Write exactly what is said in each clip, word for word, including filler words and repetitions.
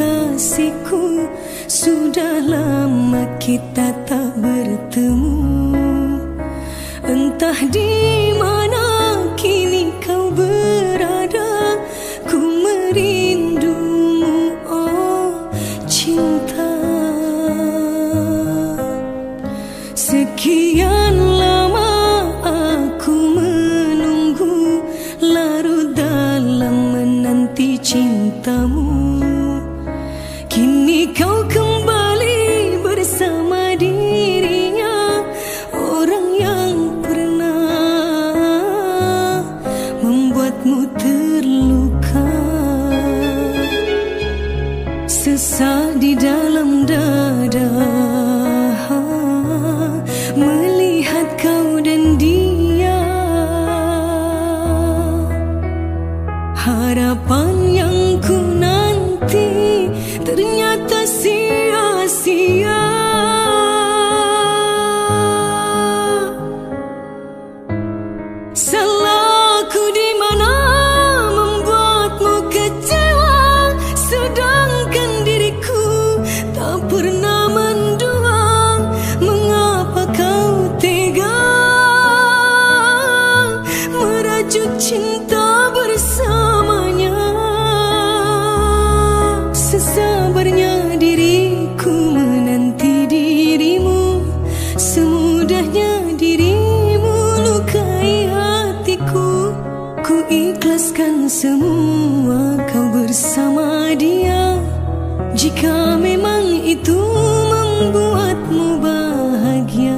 kasihku, sudah lama kita tak bertemu. Entah di mana kini kau berada, ku merindumu, oh cinta. Sekian lama aku menunggu, larut dalam menanti cintamu. Kini kau kembali bersama dirinya, orang yang pernah membuatmu terluka. Sesak di dalam dada melihat kau dan dia. Harapan yang ku nanti ternyata sia-sia. Salahku di mana membuatmu kecewa, sedangkan diriku tak pernah mendua. Mengapa kau tega merajut cinta bersamanya? Sesabarnya diriku menanti dirimu, semudahnya dirimu lukai hatiku. Ku ikhlaskan semua kau bersama dia, jika memang itu membuatmu bahagia.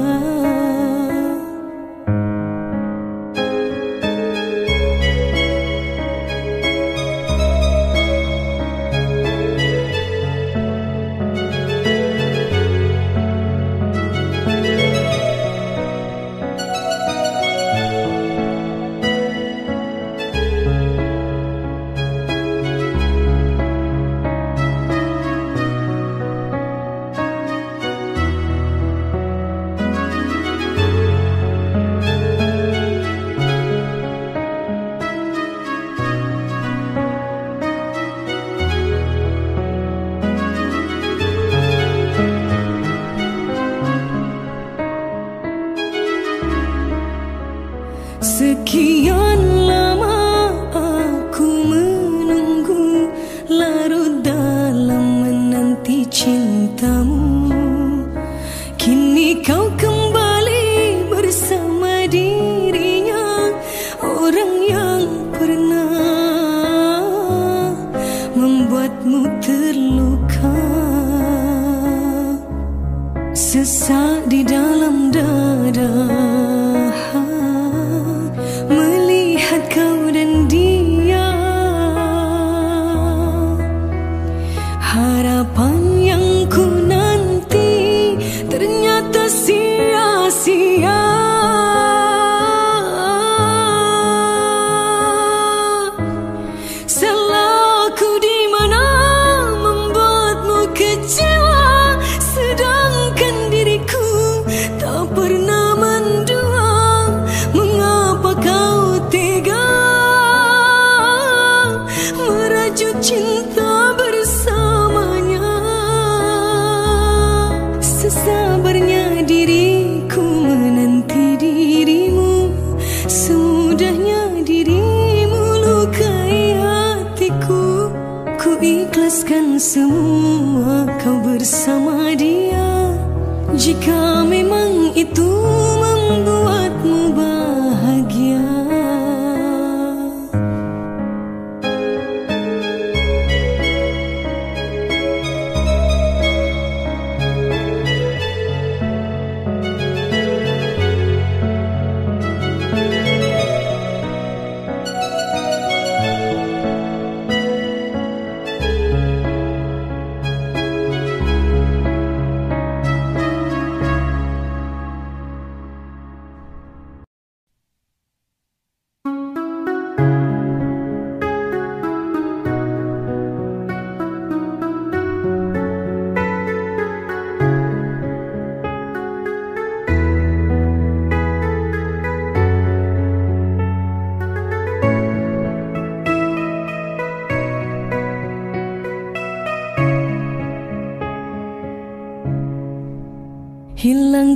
Sekian lama aku menunggu, larut dalam menanti cintamu. Kini kau kembali bersama dirinya, orang yang pernah membuatmu terluka. Sesak di dalam dada melihat kau dan dia. Harapan yang ku nanti ternyata sia-sia. Salahku di mana membuatmu kecewa, sedangkan diriku tak pernah mendua. Mengapa kau tega merajut cinta bersamanya? Sesabarnya diriku menanti dirimu, semudahnya dirimu lukai hatiku. Ku ikhlaskan semua kau bersama dia, jika memang itu membuatmu bahagia.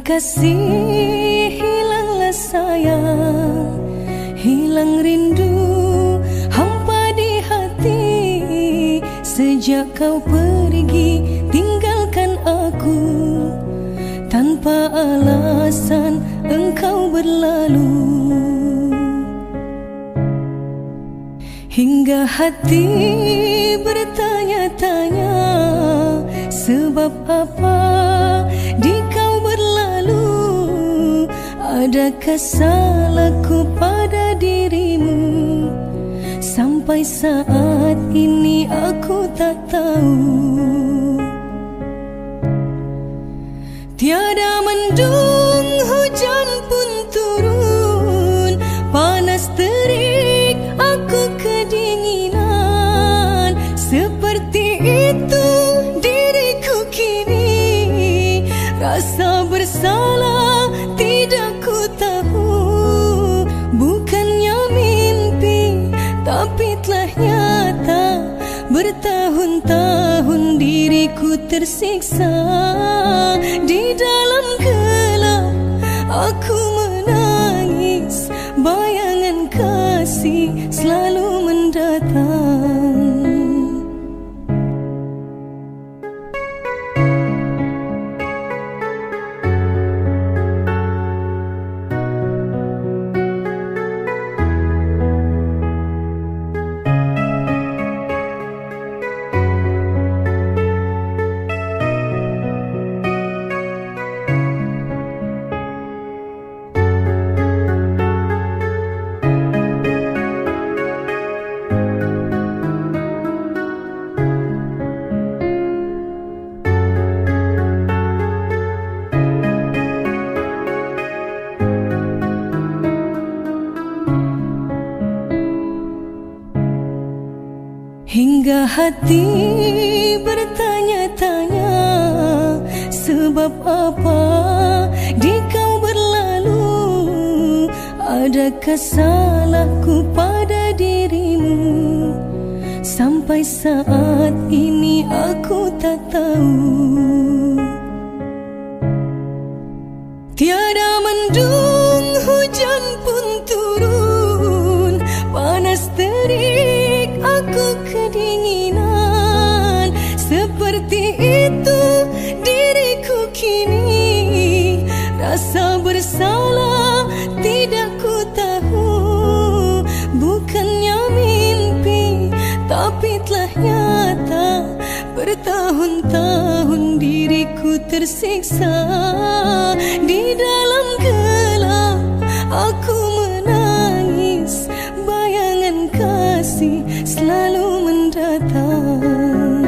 kasih, hilanglah sayang, hilang rindu, hampa di hati. Sejak kau pergi tinggalkan aku, tanpa alasan engkau berlalu. Hingga hati bertanya-tanya, sebab apa di kau berlalu? Adakah salahku pada dirimu? Sampai saat ini aku tak tahu. Tiada mendung, hujan pun turun, panas terik, aku kedinginan. Seperti itu diriku kini, rasa bersalah tidak ku tahu. Bukannya mimpi, tapi telah nyata. Bertahun-tahun diriku tersiksa di dalam gelap. Aku menangis, bayangan kasih selalu mendatang. Hingga hati bertanya-tanya, sebab apa di kau berlalu? Adakah salahku pada dirimu? Sampai saat ini aku tak tahu. Tiada mendung, hujan pun turun, panas terik, aku kedinginan. Seperti itu diriku kini, rasa bersalah tidak ku tahu. Bukannya mimpi, tapi telah nyata. Bertahun-tahun diriku tersiksa di dalam gelap. Aku menangis, bayangan kasih selalu mendatang.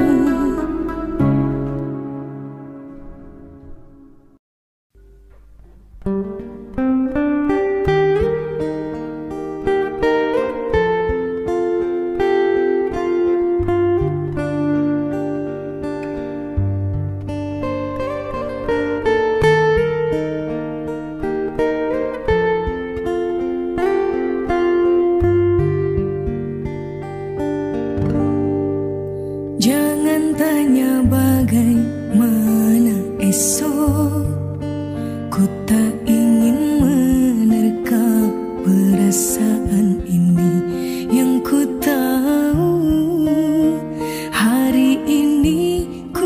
Jangan tanya bagaimana esok, ku tak ingin menerka perasaan ini. Yang ku tahu hari ini ku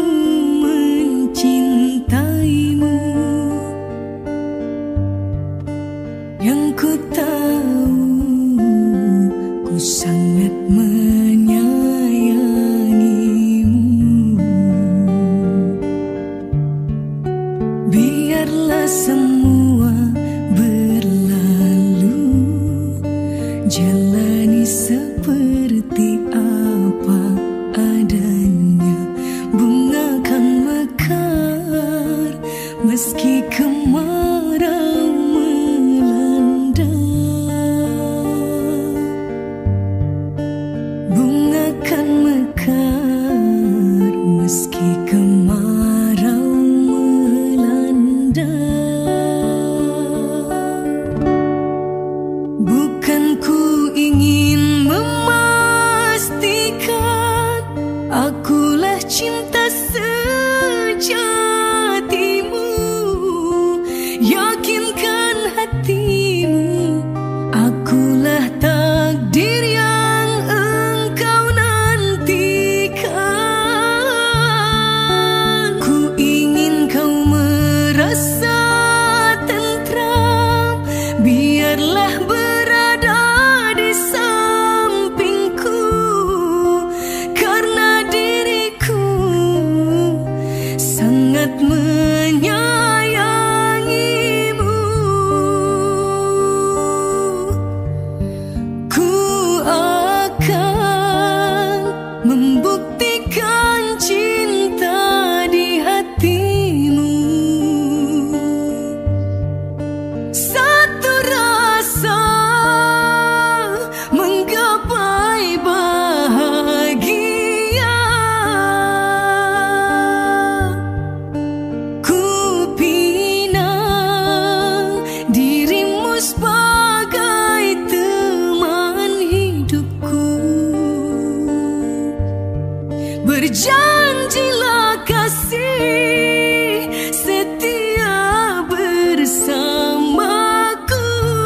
mencintaimu. Yang ku tahu ku sangat semua berlalu, jalani seperti apa adanya. Bunga kan mekar meski kemarau melanda. Bunga kan mekar meski kemarau melanda. Bukan ku ingin memastikan akulah cinta sejatimu Berjanjilah kasih setia bersamaku.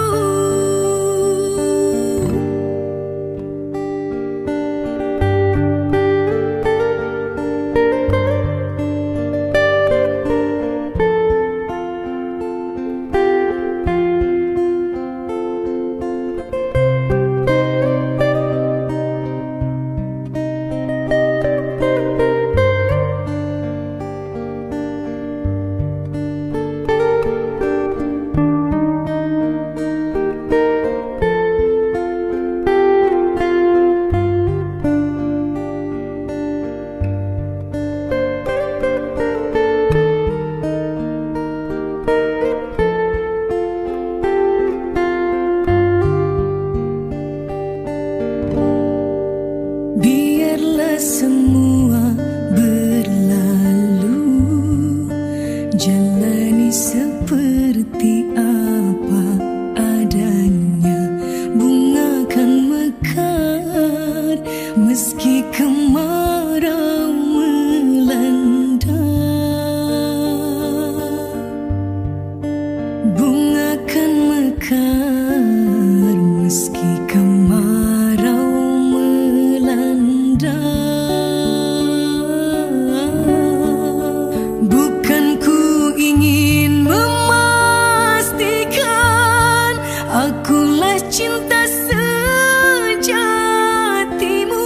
Biarlah semua berlalu, jalani seperti apa adanya. Bunga kan mekar meski kemarau melanda. Bunga kan mekar meski kemarau melanda. Bukan ku ingin memastikan akulah cinta sejatimu.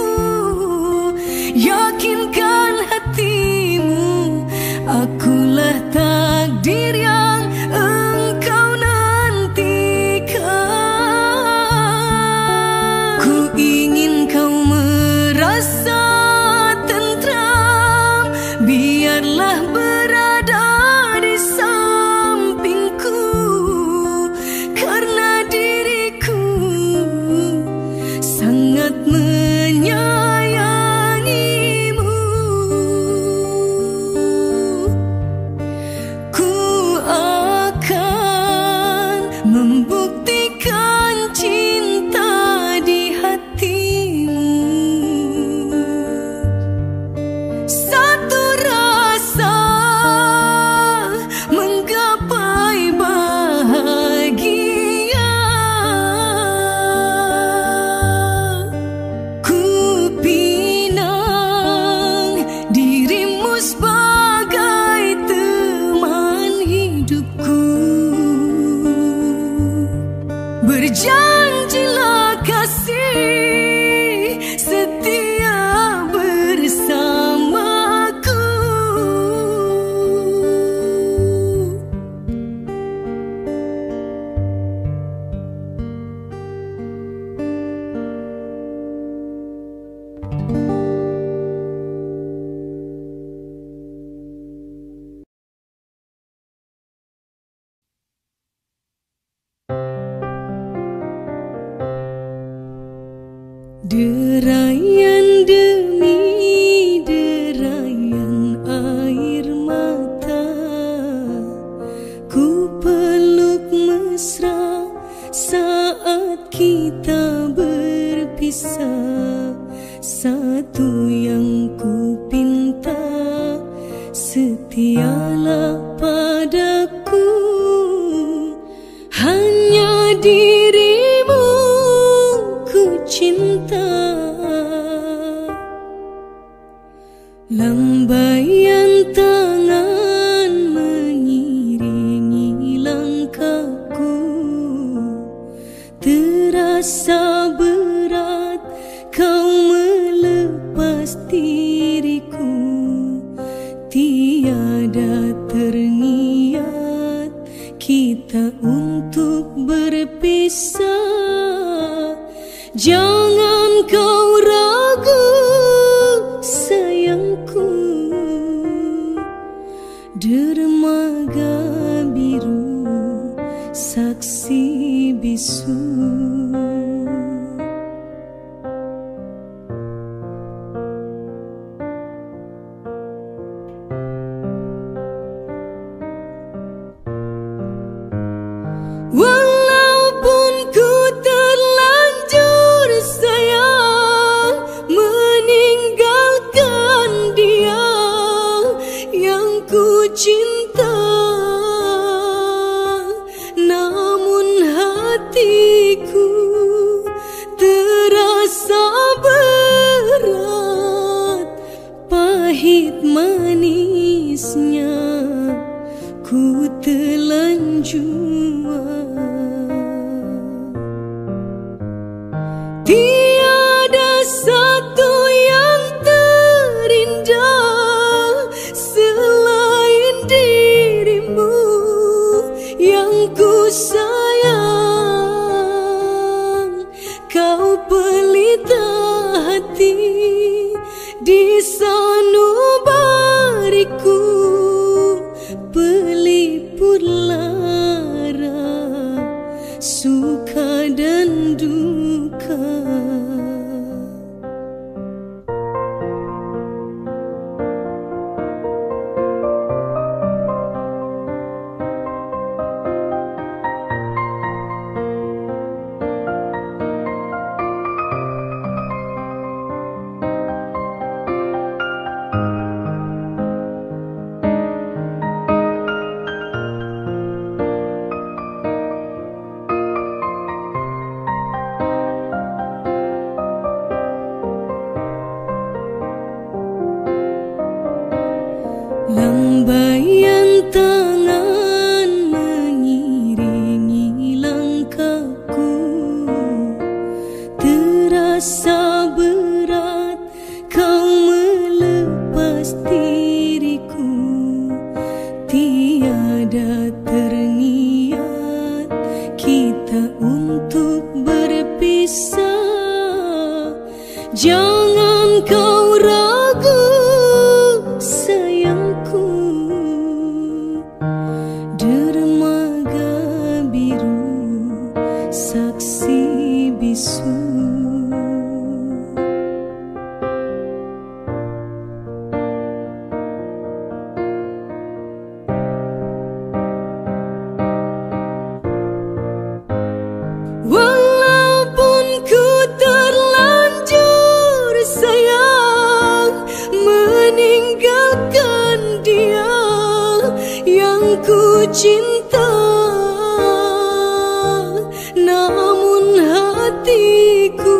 Yakinkan hatimu, akulah takdir yang engkau nantikan. Ku ingin kau merasa tentram, biarlah berada di sampingku, karena diriku sangat menyayangimu. Ku akan membuktikan cinta di hatimu. Satu rasa menggapai bahagia. Ku pinang dirimu sebagai teman hidupku. Berjanjilah kasih setia bersamaku. Derayan demi derayan air mata, ku peluk mesra saat kita berpisah. Satu yang ku pinta, setialah padaku, hanya dirimu ku cinta. Lambaian tangan mengiringi langkahku, terasa berat kau melepas diriku. Tiada terniat kita untuk berpisah. Jangan kau ragu sayangku, dermaga biru saksi bisu. Walaupun ku terlanjur sayang, manisnya ku telan jua. Tiada satu yang terindah selain dirimu yang ku sayang. Kau pelita hati di sanubariku, pelipur lara, suka dan duka. Lambaian tangan mengiringi langkahku, terasa berat kau melepas diriku. Tiada terniat kita untuk berpisah. Jangan kau ragu sayangku, dermaga biru saksi bisu. Walaupun ku terlanjur sayang meninggalkan dia yang ku cinta, namun hatiku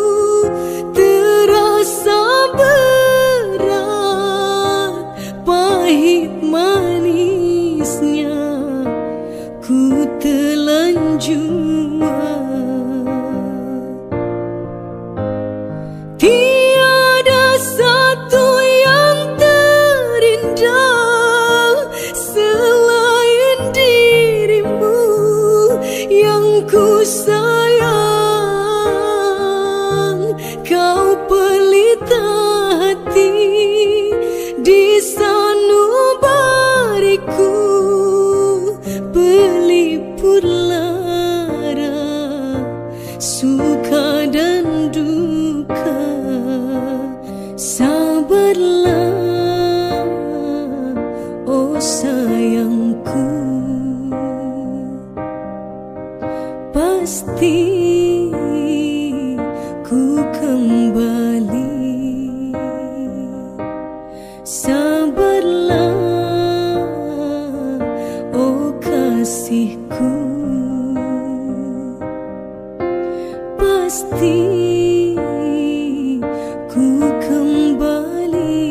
terasa berat. Pahit manisnya ku telan jua. Tiada satu yang terindah selain dirimu yang ku sayang. Kau pelita hati di sanubariku, pelipur lara, suka dan duka. Sabarlah, oh sayangku, pasti ku kembali. Sabarlah, oh kasihku, pasti ku kembali.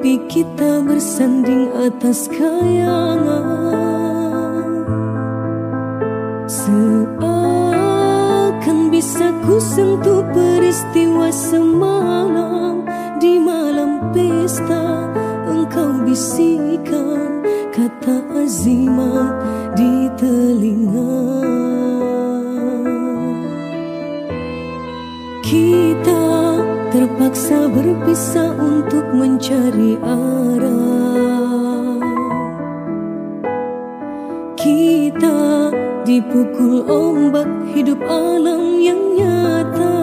tapi kita bersanding atas kayangan. Seakan bisa ku sentuh peristiwa semalam. Di malam pesta engkau bisikan kata azimat di telinga. Kita terpaksa berpisah untuk mencari arah. Kita dipukul ombak hidup alam yang nyata.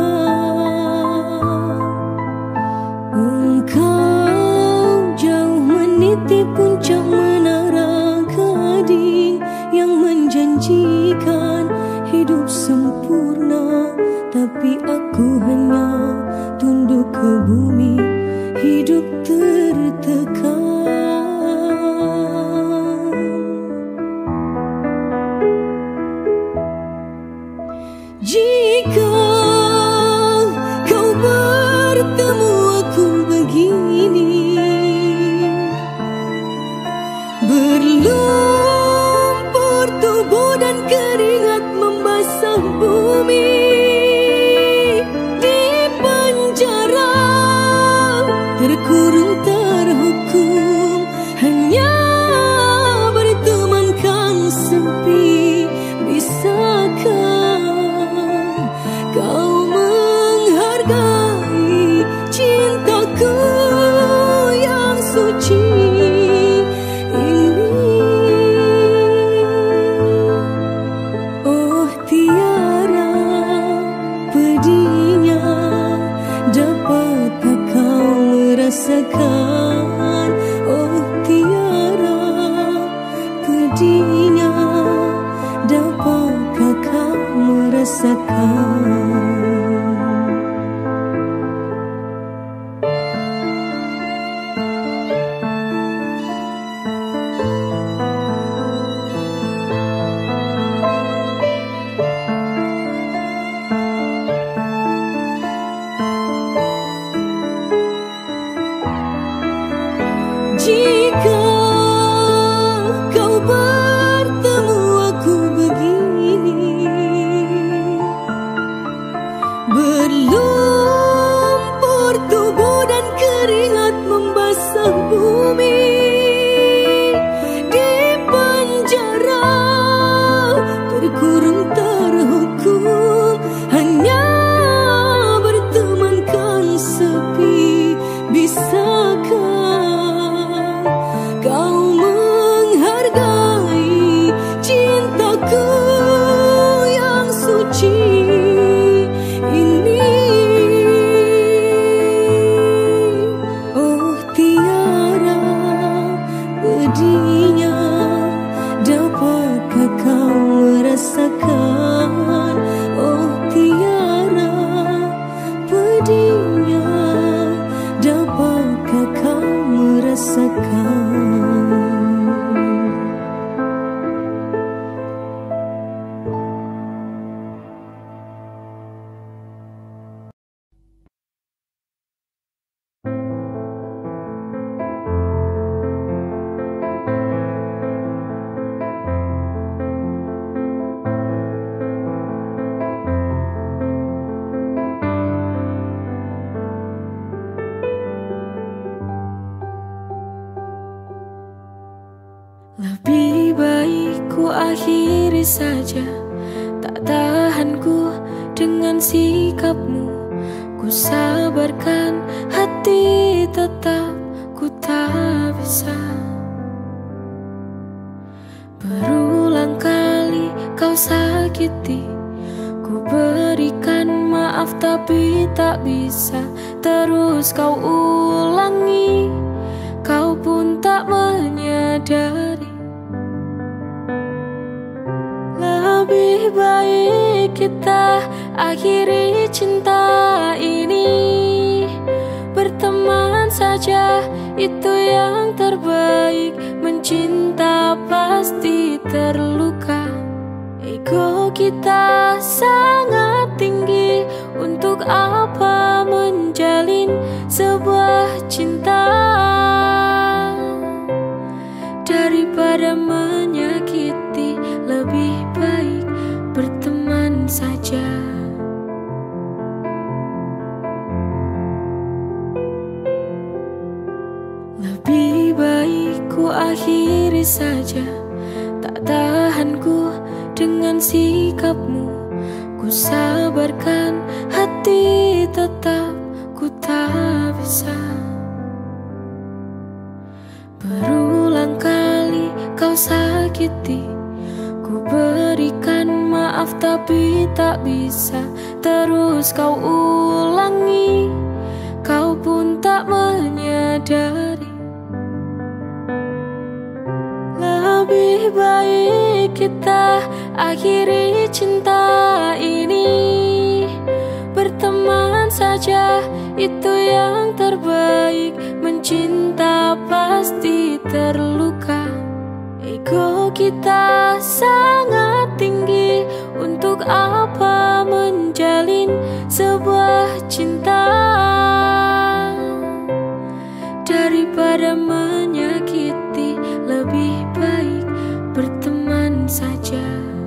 Engkau jauh meniti puncak menara gading yang menjanjikan hidup sempurna, tapi aku hanya tunduk ke bumi, hidup tertekan. Jika kau bertemu aku begini, berlumpur tubuh dan keringat membasah bumi. Terkurung terhukum hanya bertemankan sepi. Bisakah kau menghargai cintaku yang suci ini? Oh tiara pedihnya, dapatkah kau merasakan? Oh tiara pedihnya, dapatkah kau merasakan? Jika kau bertemu aku begini, berlumpur tubuh dan keringat membasah bumi. Di penjara terkurung terhukum hanya bertemankan sepi. Bisakah kau menghargai cintaku yang suci ini? Oh tiara pedihnya, dapatkah kau merasakan? Oh tiara pedihnya, dapatkah kau merasakan? Lebih baik ku akhiri saja, tak tahan ku dengan sikapmu. Ku sabarkan hati, tetap ku tak bisa. Berulang kali kau sakiti, ku berikan maaf tapi tak bisa. Terus kau ulangi, kau pun tak menyadari. Lebih baik kita akhiri cinta ini. Berteman saja itu yang terbaik. Mencinta pasti terluka. Ego kita sangat tinggi. Untuk apa menjalin sebuah cinta? akhiri saja. Tak tahan ku dengan sikapmu. Ku sabarkan hati, tetap ku tak bisa. Berulang kali kau sakiti, ku berikan maaf tapi tak bisa. Terus kau ulangi, kau pun tak menyadari. Lebih baik kita akhiri cinta ini. Berteman saja itu yang terbaik. Mencinta pasti terluka. Ego kita sangat tinggi. Untuk apa menjalin sebuah cinta daripada menyakiti? Lebih baik berteman saja.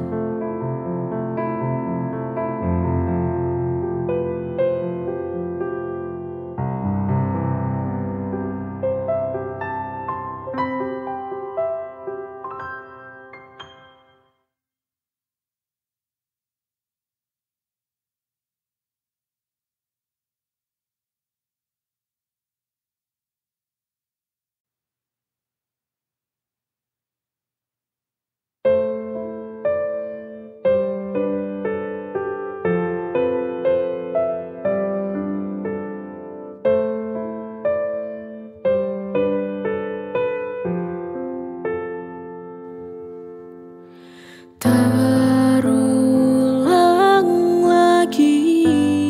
Terulang lagi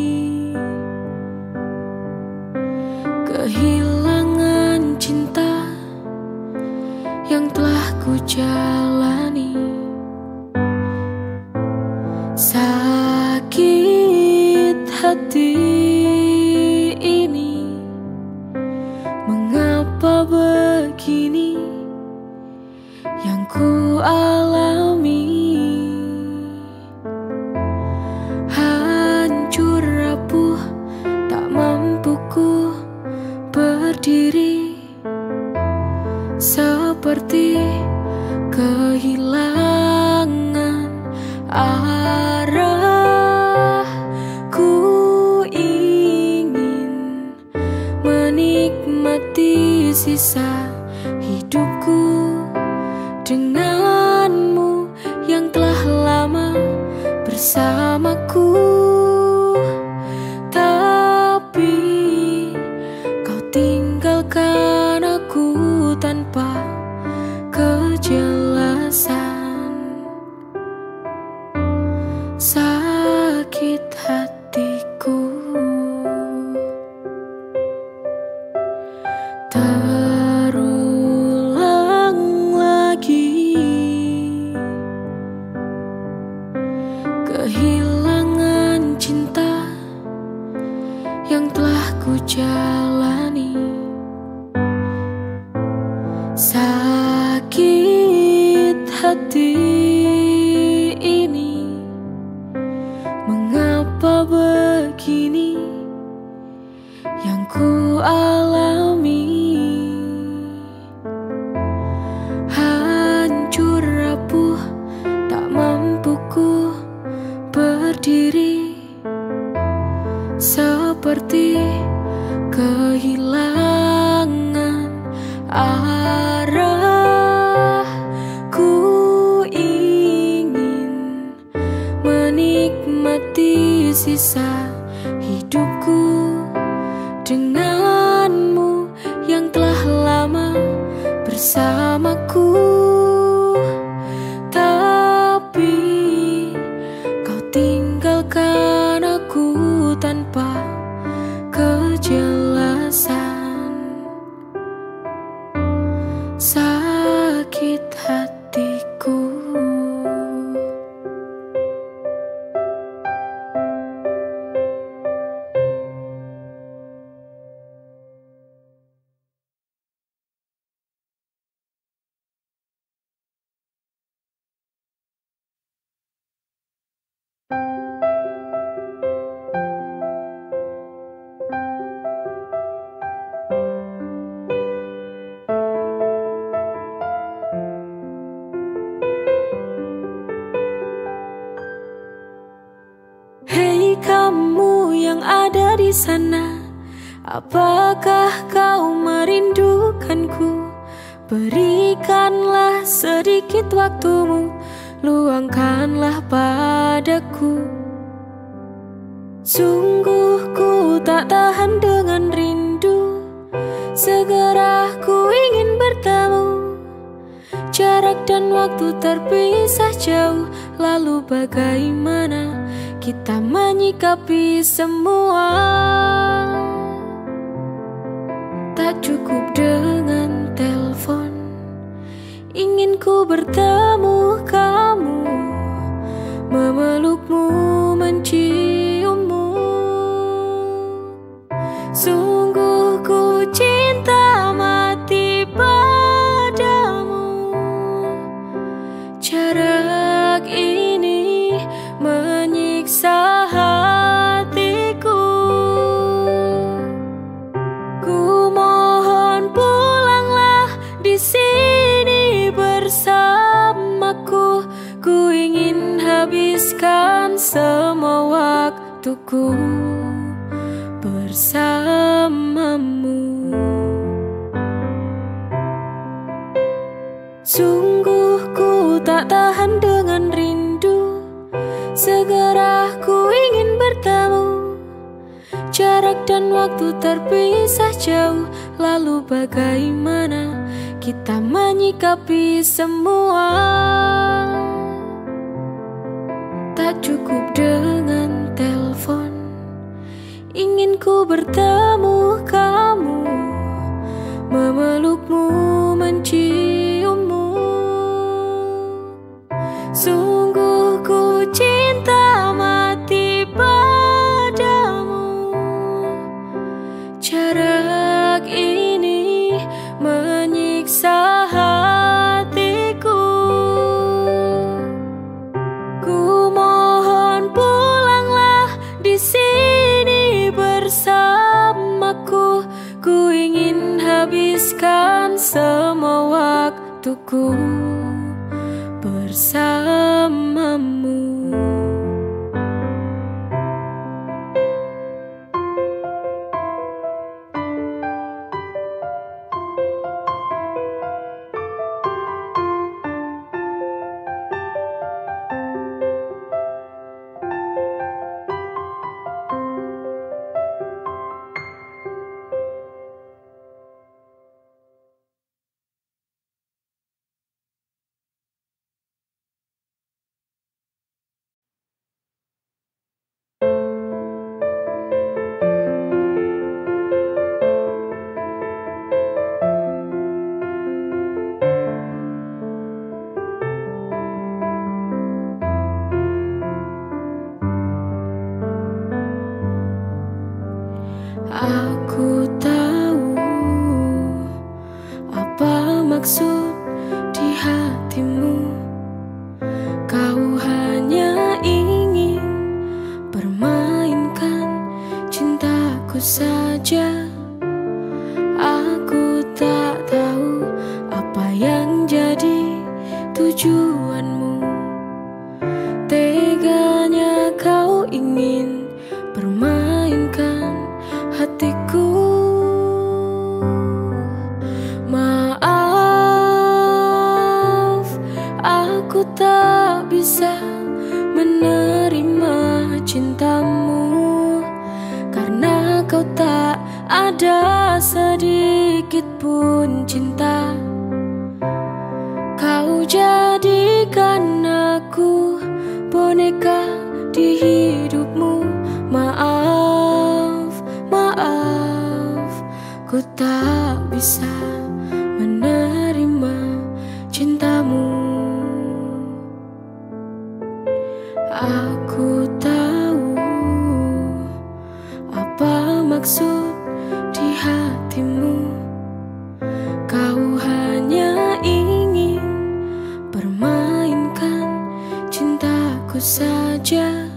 kehilangan cinta yang telah ku jalani. Sakit hati ini, mengapa begini yang ku alami? Hancur rapuh, tak mampu ku berdiri. Seperti kehilangan arah. Ku ingin menikmati sisa hidupku denganmu yang telah lama bersamaku. Tapi kau tinggalkan aku tanpa kejelasan. Sakit hatiku. Terulang lagi kehilangan cinta yang telah ku jalani. Sakit hati ini, mengapa begini yang ku alami? Hancur rapuh, tak mampu ku berdiri. Seperti kehilangan arah. Ku ingin menikmati sisa hidupku denganmu yang telah lama bersamaku. Tapi kau tinggalkan aku tanpa kejelasan. Sakit hatiku. ada di sana? Apakah kau merindukanku? Berikanlah sedikit waktumu, luangkanlah padaku. Sungguh ku tak tahan dengan rindu, segera ku ingin bertemu. Jarak dan waktu terpisah jauh, lalu bagaimana kita menyikapi semua? Tak cukup dengan telepon, ingin ku bertemu kamu, memelukmu, menciummu. Sungguh ku cinta mati padamu. Jarak ini menyiksa hatiku. Ku mohon pulanglah di sini bersamaku. Ku ingin habiskan semua waktuku bersamamu. Sungguh ku tak tahan dengan rindu, segera ku ingin bertemu. Jarak dan waktu terpisah jauh, lalu bagaimana kita menyikapi semua? Tak cukup dengan telepon, ingin ku bertemu kamu, memelukmu, menciummu. Sungguh ku cinta mati padamu. Jarak ini menyiksa hatiku. Ku mohon pulanglah di sini bersamaku. Ku ingin habiskan semua waktuku bersamamu. Aku tahu apa maksud di hatimu. Kau hanya ingin permainkan cintaku saja. Aku tak tahu apa yang jadi tujuanmu. Teganya kau ingin permainkan hatiku. Maaf, aku tak bisa menerima cintamu, karena kau tak ada sedikit pun cinta. Kau jadikan aku boneka di hidupmu. Maaf, maaf, ku tak bisa menerima cintamu. Aku tahu apa maksud di hatimu. Kau hanya ingin permainkan cintaku saja.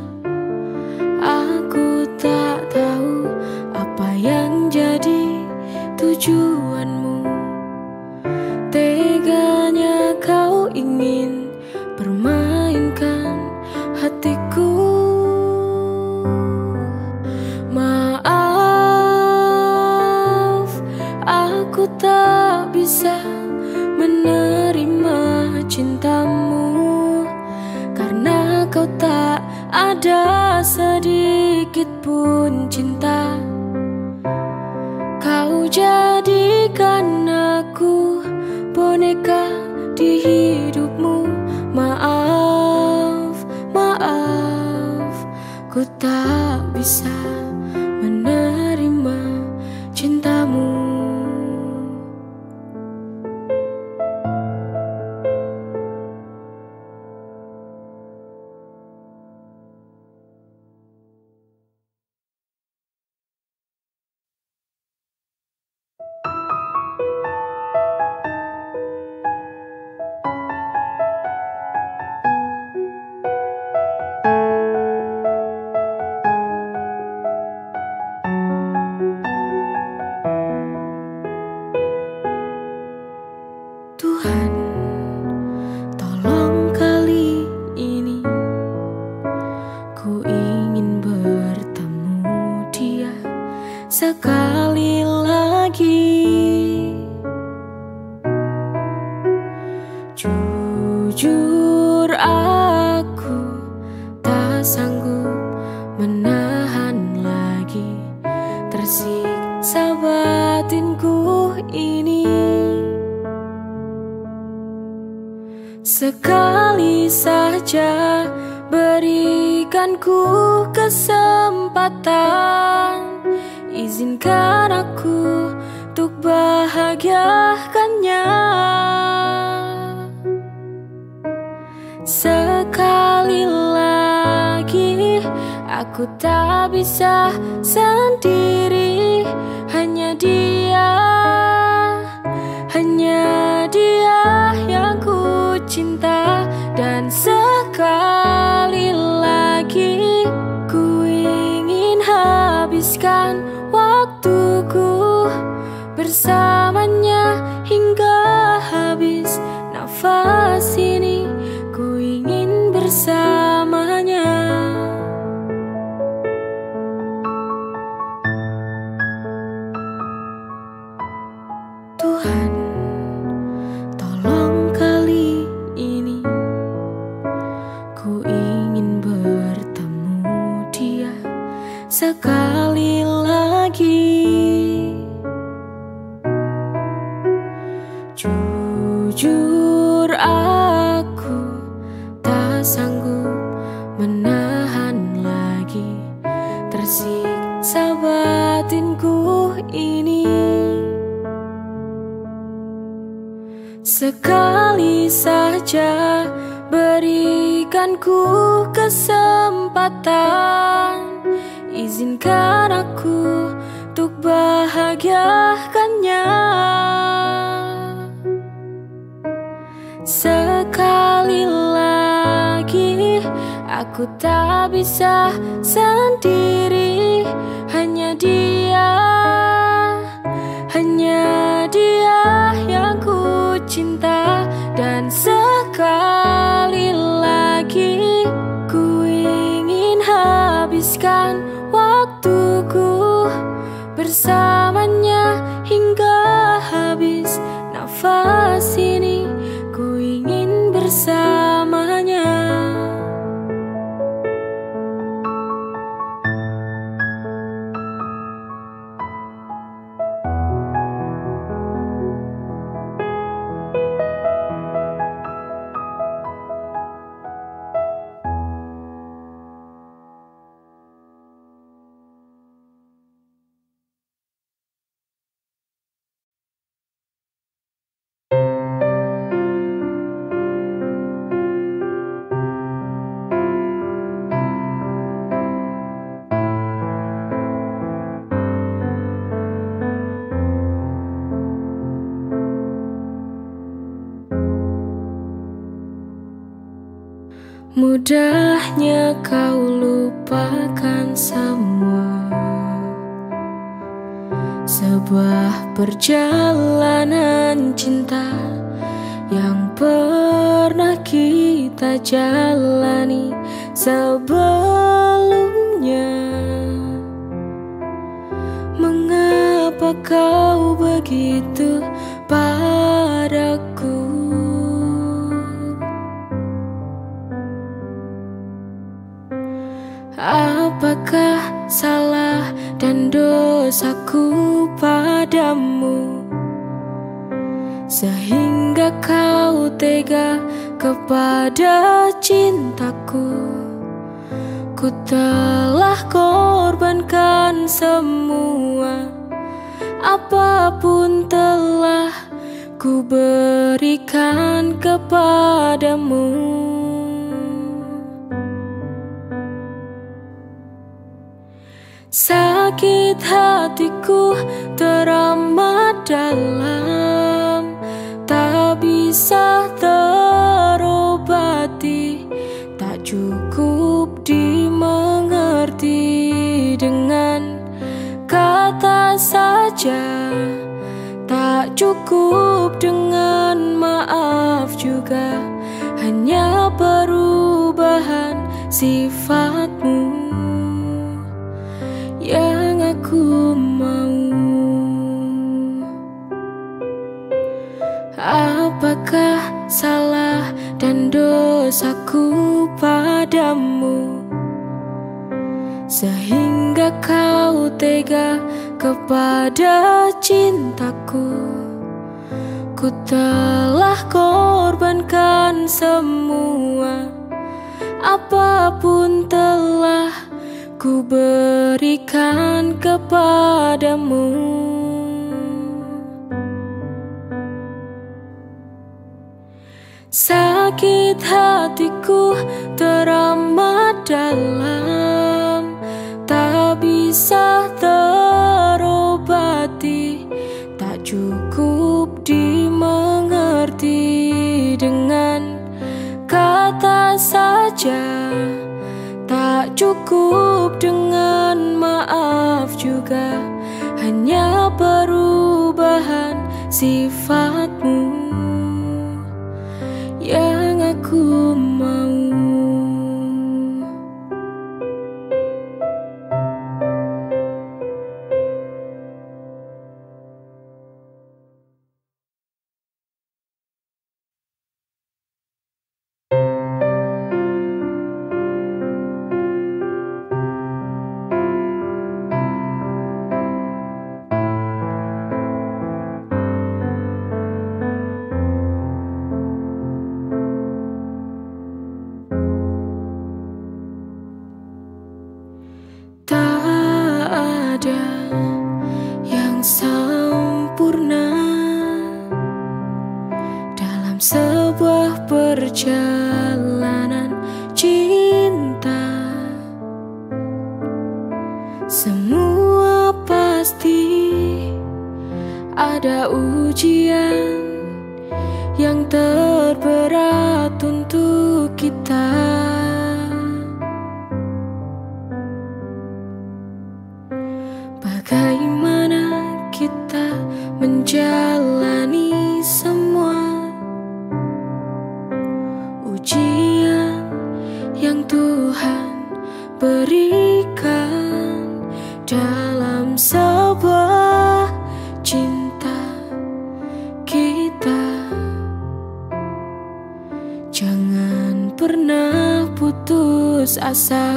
Aku tak tahu apa yang jadi tujuanmu. Teganya kau ingin permainkan hatiku. pun cinta. Kau jadikan aku boneka di hidupmu. Maaf, maaf, ku tak bisa menerima cintamu. Tuhan, tolong kali ini ku ingin bertemu dia sekali lagi. Jujur aku tak sanggup menahan lagi tersiksa batinku ini. Sekali saja berikan ku kesempatan, izinkan aku untuk bahagiakannya. Sekali lagi aku tak bisa sendiri, hanya dia, hanya dia yang ku cinta. Dan sekali lagi ku ingin habiskan waktuku bersamanya hingga habis nafas ini. Ku ingin bersamanya. Tuhan, tolong kali ini ku ingin bertemu dia sekali lagi. Jujur aku tak sanggup menahan lagi tersiksa batinku ini. Sekali saja berikan ku kesempatan, izinkan aku untuk bahagiakannya. Sekali lagi aku tak bisa sendiri, hanya dia, hanya dia yang ku cinta. Dan sekali lagi ku ingin habiskan waktuku bersamanya hingga habis nafas ini. Ku ingin bersamanya. Mudahnya kau lupakan semua. Sebuah perjalanan cinta yang pernah kita jalani sebelumnya. Mengapa kau begitu padaku? Apakah salah dan dosaku padamu, sehingga kau tega kepada cintaku. Ku telah korbankan semua, apapun telah ku berikan kepadamu. Sakit hatiku teramat dalam, tak bisa terobati, tak cukup dimengerti dengan kata saja, tak cukup dengan maaf juga, hanya perubahan sifatmu yang aku mau. Apakah salah dan dosaku padamu, sehingga kau tega kepada cintaku? Ku telah korbankan semua, apapun telah ku berikan kepadamu. Sakit hatiku teramat dalam, tak bisa terobati, tak cukup dimengerti dengan kata saja, tak cukup dengan maaf juga, hanya perubahan sifatmu yang aku mau. Yang sempurna dalam sebuah perjalanan cinta, semua pasti ada ujian yang terberat untuk kita. Bagaimana kita menjalani semua ujian yang Tuhan berikan dalam sebuah cinta kita? Jangan pernah putus asa.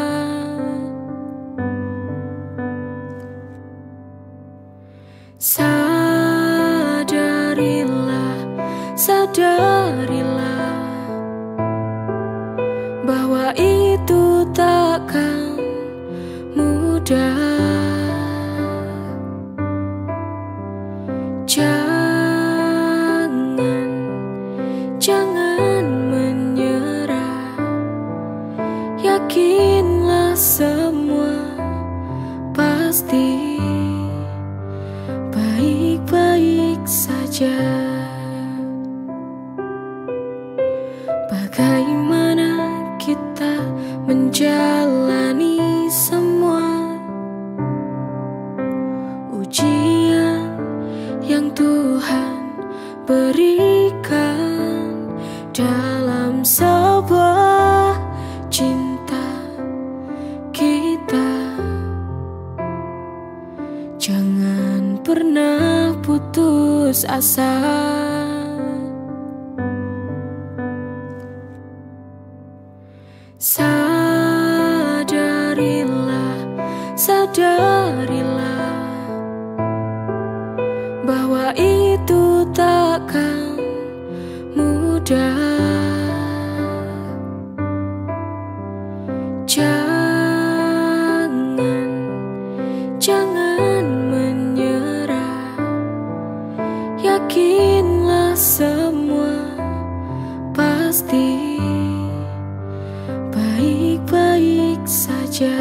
Sadarilah, sadarilah bahwa itu takkan mudah. Jangan, jangan menyerah, yakinlah semua pasti baik-baik saja. Bagaimana kita menjalani semua ujian yang Tuhan berikan dalam sebuah cinta kita? Jangan pernah putus asa. Sadarilah, sadarilah sadarilah bahwa itu takkan mudah. Jangan, jangan menyerah. Yakinlah semua pasti baik-baik saja.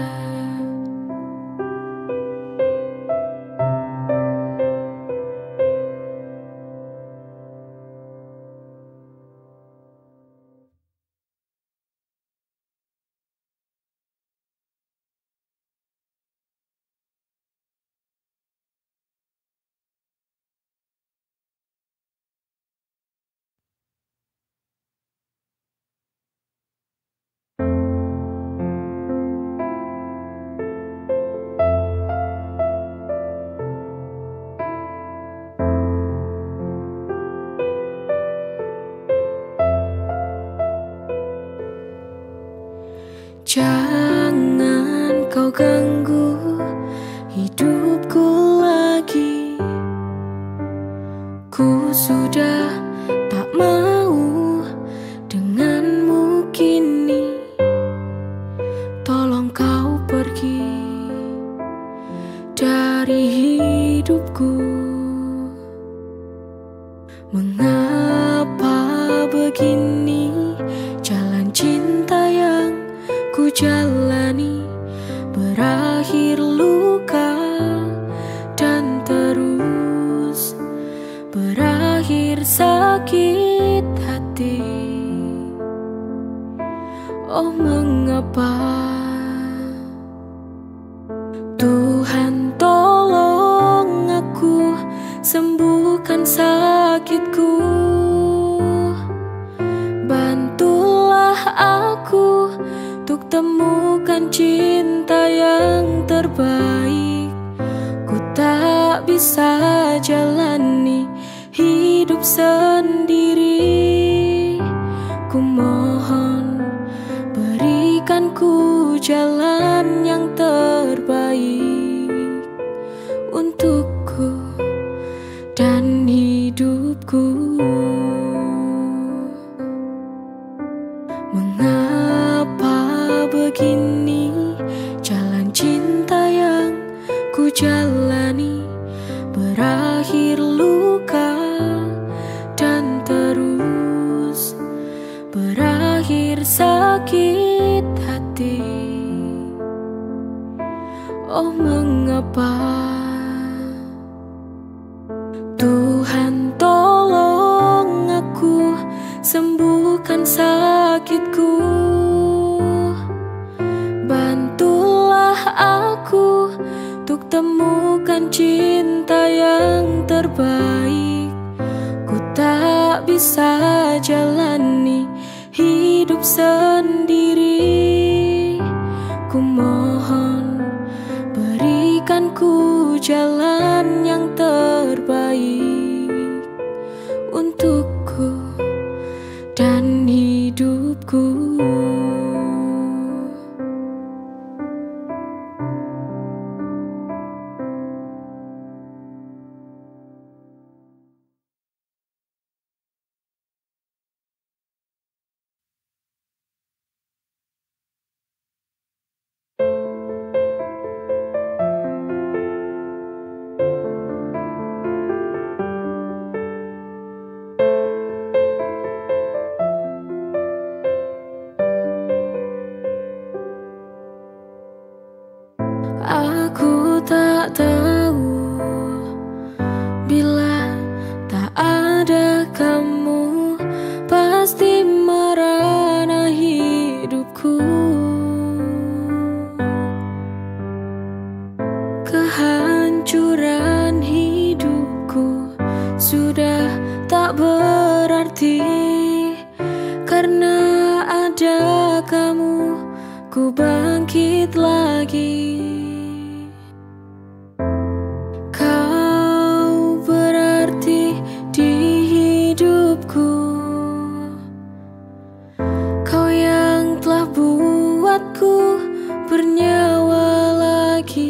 Jangan kau ganggu hidupku lagi. Ku sudah tak mau denganmu kini. Tolong kau pergi dari hidupku. Mengapa begini jalan cinta yang ku jalani berakhir luka dan terus berakhir sakit hati. Oh mengapa Tuhan, tolong aku sembuhkan sakitku. Bantulah aku untuk temukan cinta yang terbaik. Ku tak bisa jalani hidup sendiri. Ku mohon berikan ku jalan yang terbaik untukku dan hidupku. Mengapa begini jalan cinta yang ku jalani berakhir luka dan terus berakhir sakit hati. Oh mengapa Tuhan, tolong aku sembuhkan sakitku. Bantulah aku untuk temukan cinta yang terbaik. Ku tak bisa jalani hidup sendiri. Ku mohon berikan ku jalan yang terbaik untukku dan hidupku. Aku tak tahu bila tak ada kamu pasti merana hidupku. Kehancuran hidupku sudah tak berarti karena ada kamu, ku bangkit lagi. Kau berarti di hidupku, kau yang telah buatku bernyawa lagi.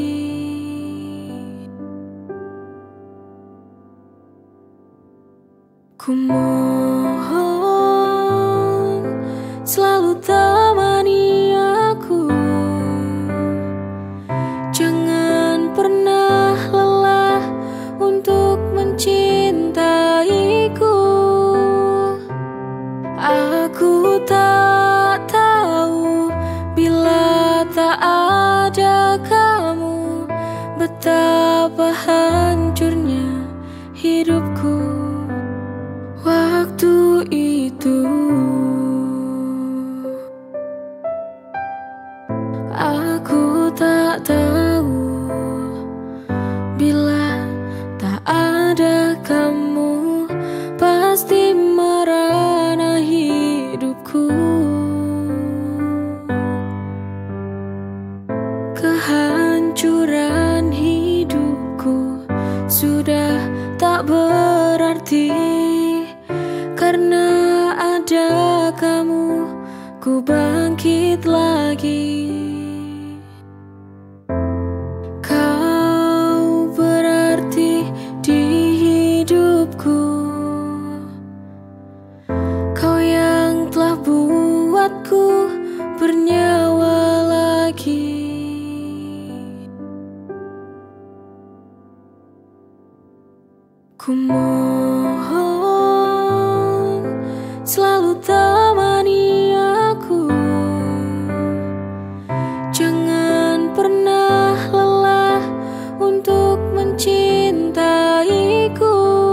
Ku mohon selalu temani aku, jangan pernah lelah untuk mencintaiku. Aku tak tahu bila tak ada kamu, betapa hancurnya hidupku waktu itu. Aku tak tahu bila tak ada kamu, pasti merana hidupku. Kehancuran hidupku sudah tak berarti, karena ada kamu ku bangkit lagi. Kau berarti di hidupku, kau yang telah buatku bernyawa lagi. Ku mohon selalu temani aku, jangan pernah lelah untuk mencintaiku.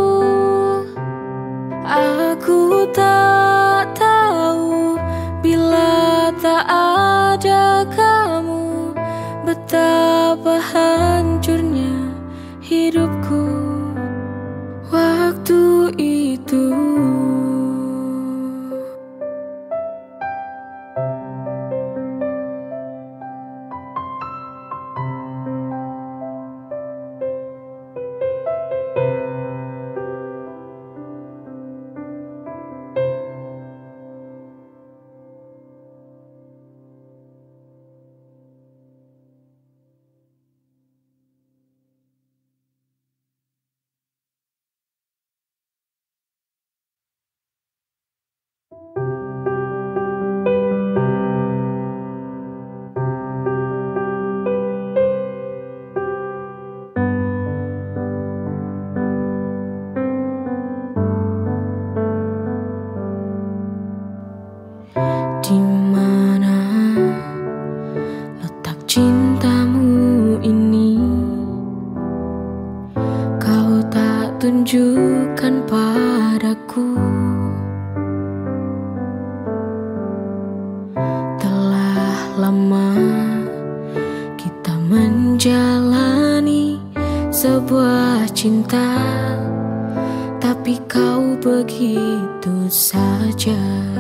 Aku tak tahu bila tak ada kamu, betapa hancurnya hidupku waktu itu. Di mana letak cintamu ini? Kau tak tunjukkan padaku. Telah lama kita menjalani sebuah cinta, tapi kau begitu saja.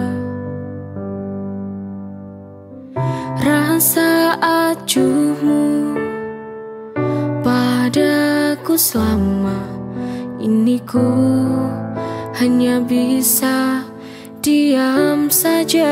Rasa acuhmu padaku selama ini, ku hanya bisa diam saja.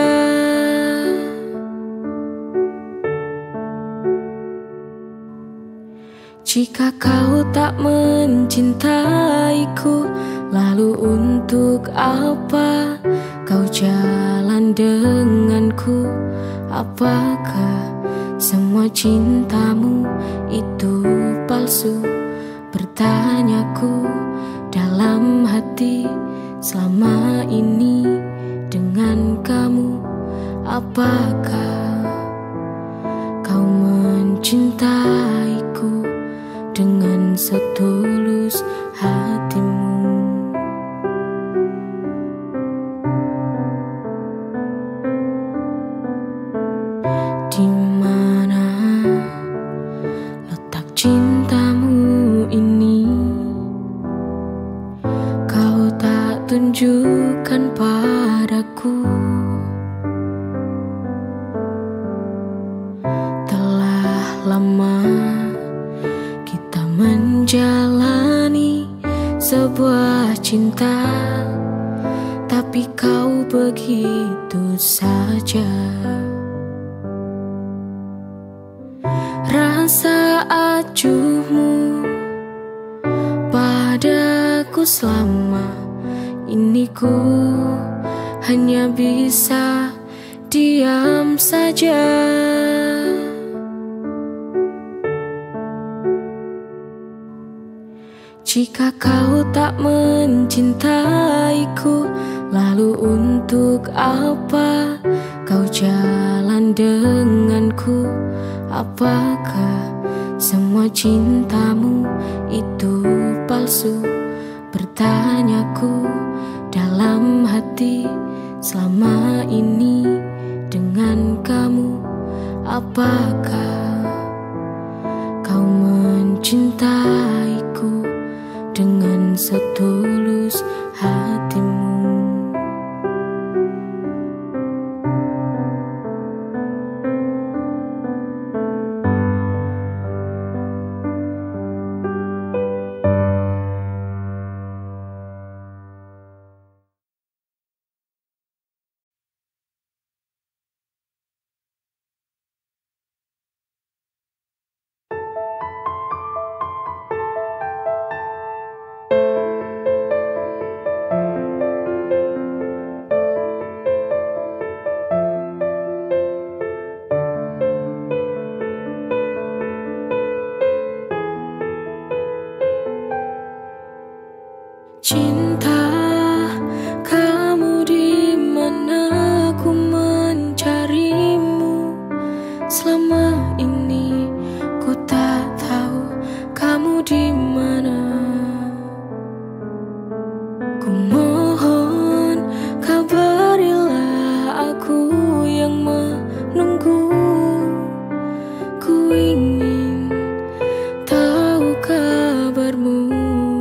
Jika kau tak mencintaiku, lalu untuk apa kau jalan denganku? Apakah semua cintamu itu palsu? Bertanyaku dalam hati selama ini dengan kamu. Apakah kau mencintaiku dengan setulus hatimu? Di mana letak cintamu ini? Kau tak tunjukkan padaku. Telah lama kita menjalani sebuah cinta, tapi kau begitu saja. Rasa acuhmu padaku selama ini ku hanya bisa diam saja. Jika kau tak mencintaiku, lalu untuk apa kau jalan denganku? Apakah semua cintamu itu palsu? Bertanyaku dalam hati selama ini dengan kamu. Apakah kau mencintaiku dengan setulus hatimu? Cinta, kamu di mana? Ku mencarimu selama ini, ku tak tahu kamu di mana. Ku mohon kabarilah aku yang menunggu. Ku ingin tahu kabarmu.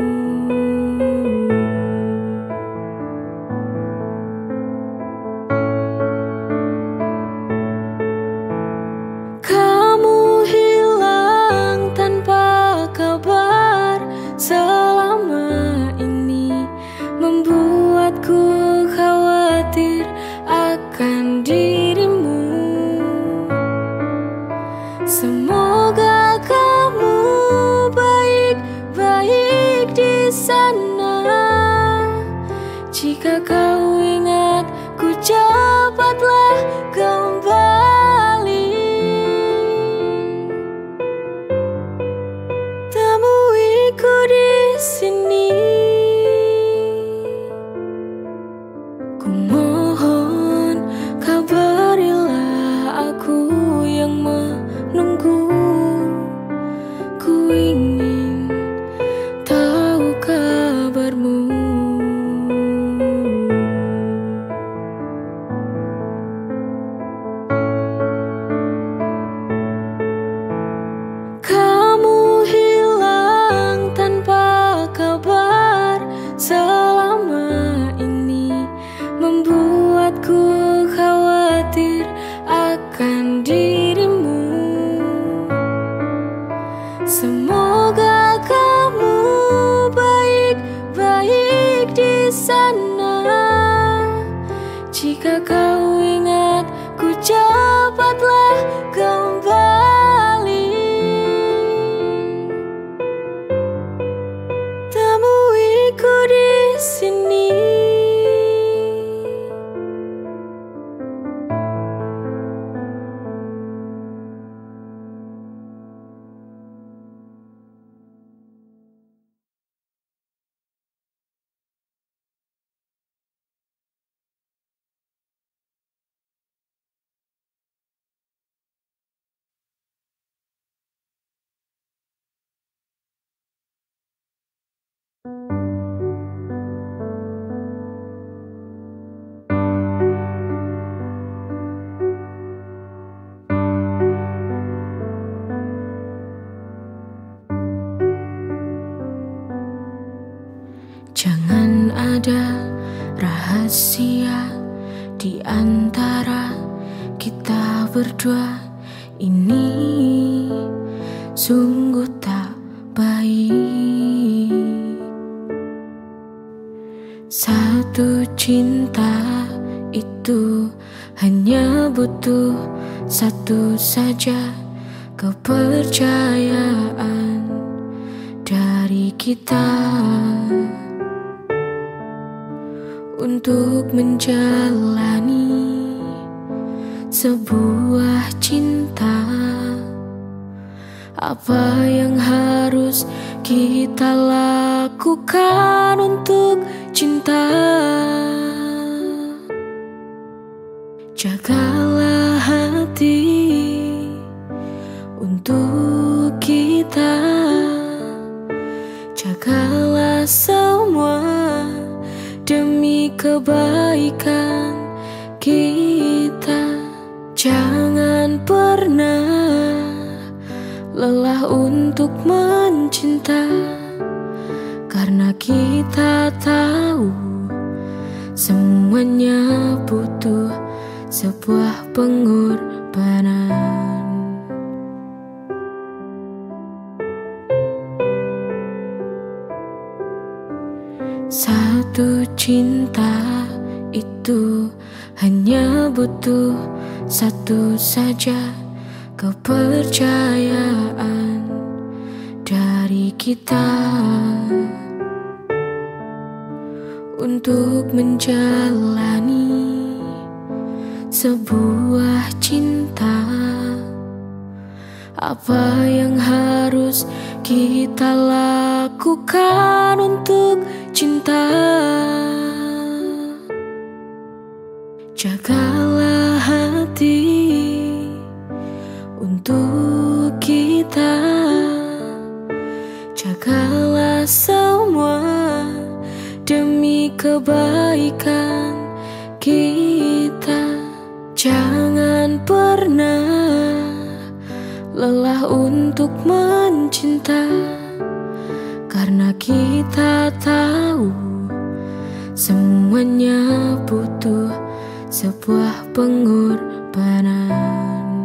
Selama ini membuatku khawatir akan dirimu. Semoga kamu baik-baik di sana. Jika kau ingat, ku cepatlah kembali. Temuiku di sini. Ku mohon kabarilah aku yang menunggu. Ku ingin tahu kabarmu. Kamu hilang tanpa kabar selama ini, membuatku khawatir akan dirimu. Semoga kamu baik-baik di sana. Jika kau ingat, ku cepatlah kembali. Temuiku di sini. Jangan ada rahasia di antara kita berdua. Ini sungguh tak baik. Satu cinta itu hanya butuh satu saja kepercayaan dari kita. untuk menjalani sebuah cinta. Apa yang harus kita lakukan untuk cinta? Jagalah hati untuk kita, jagalah semua demi kebaikan kita. Jangan pernah lelah untuk mencinta, karena kita tahu semuanya butuh sebuah pengorbanan. Satu cinta itu hanya butuh satu saja kepercayaan dari kita untuk menjalani sebuah cinta. Apa yang harus kita lakukan untuk cinta? Jagalah hati untuk kita, jagalah semua demi kebaikan kita. Jangan pernah lelah untuk mencinta, karena kita tahu semuanya butuh sebuah pengorbanan.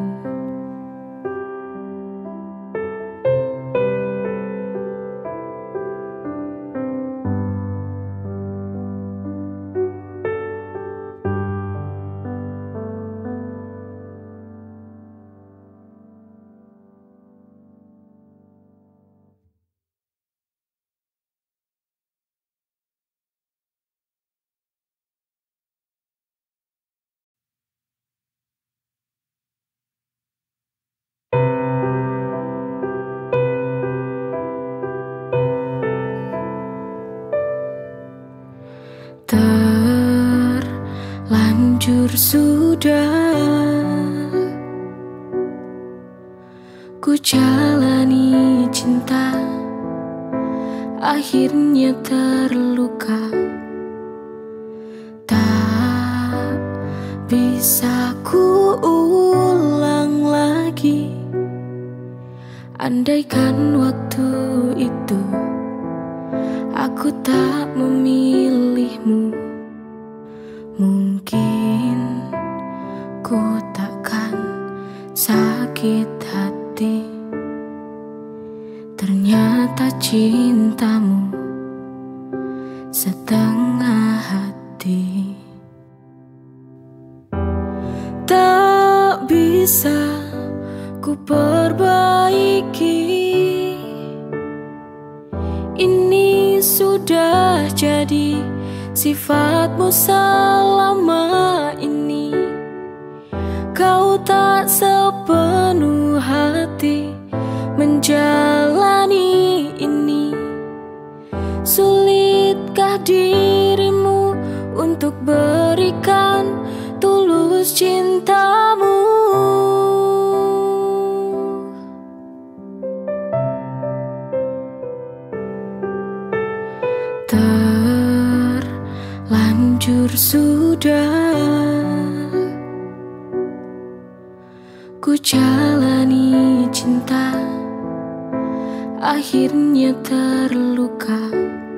Terlanjur sudah ku jalani cinta, akhirnya terluka. Tak bisa ku ulang lagi. Andaikan waktu itu aku tak memilihmu, mungkin ku takkan sakit hati. Ternyata cintamu setengah hati. Tak bisa ku perbaiki, ini sudah jadi sifatmu selama ini. Kau tak sepenuh hati menjalani ini. Sulitkah dirimu untuk berikan tulus cintamu? Terlanjur sudah ku jalani cinta, akhirnya terluka.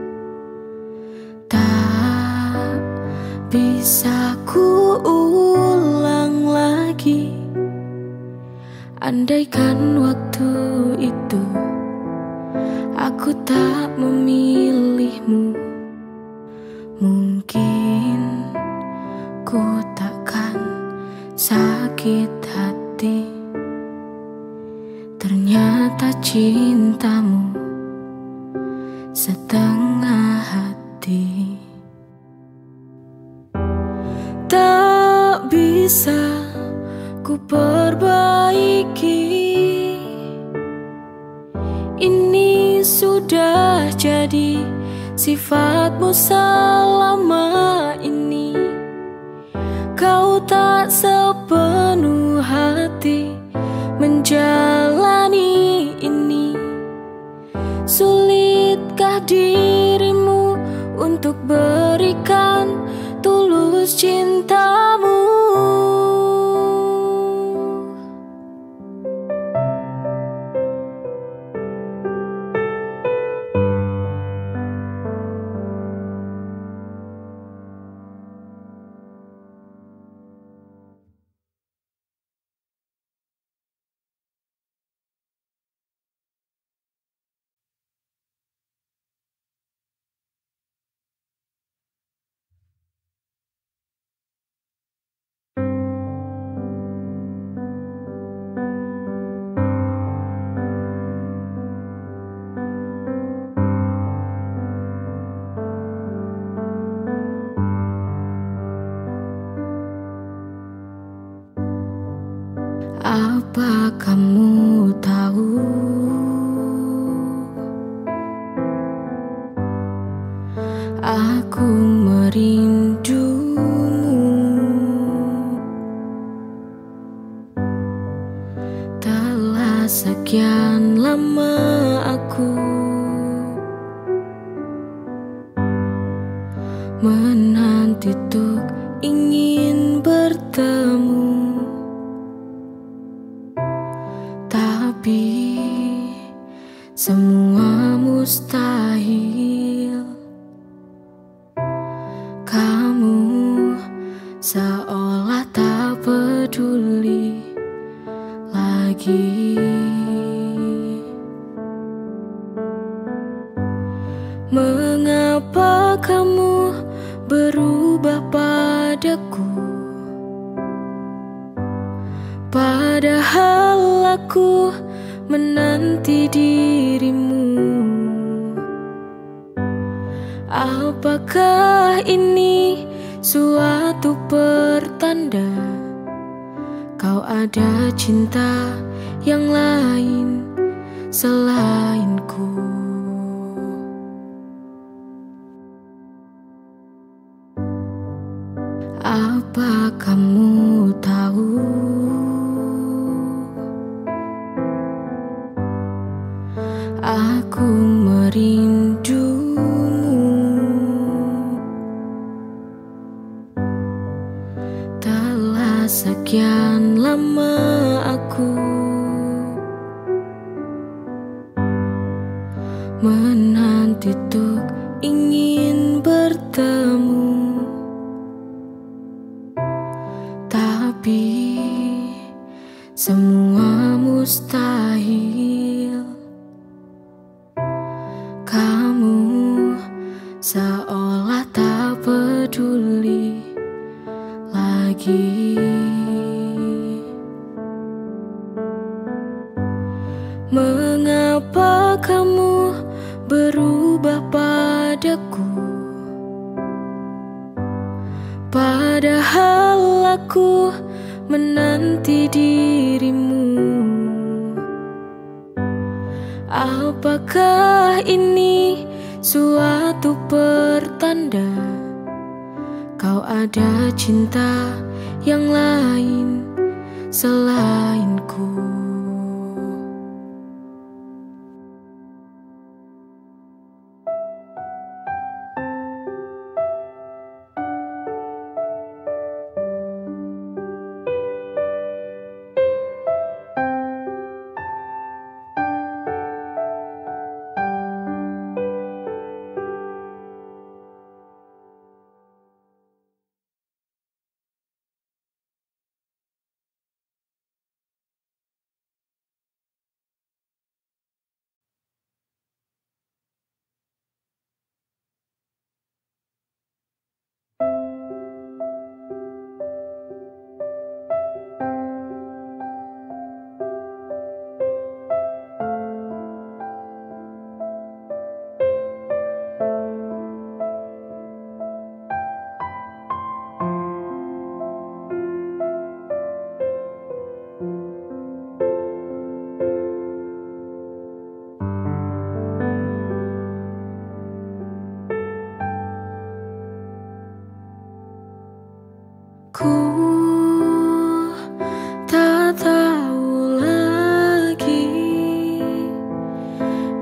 Tak bisa ku ulang lagi. Andaikan waktu itu aku tak memilihmu, mungkin ku takkan sakit hati. Ternyata cintamu setengah hati. bisa ku perbaiki. Ini sudah jadi sifatmu selama ini. Kau tak sepenuh hati menjalani ini. Sulitkah dirimu untuk berikan tulus cintamu? Apa kamu tahu, aku merindumu. Telah sekian lama aku menanti untuk ingin bertemu. Tapi semua mustahil. Kamu seolah tak peduli lagi. Mengapa kamu berubah padaku? Padahal aku menanti dirimu. Apakah ini suatu pertanda kau ada cinta yang lain selainku? Apa kamu tahu, aku merindumu. Telah sekian lama aku menanti untuk ingin bertemu. Tapi semua mustahil. Kamu seolah tak peduli lagi. Mengapa kamu berubah padaku? Padahal aku menanti dirimu. Apakah ini suatu pertanda kau ada cinta yang lain selainku?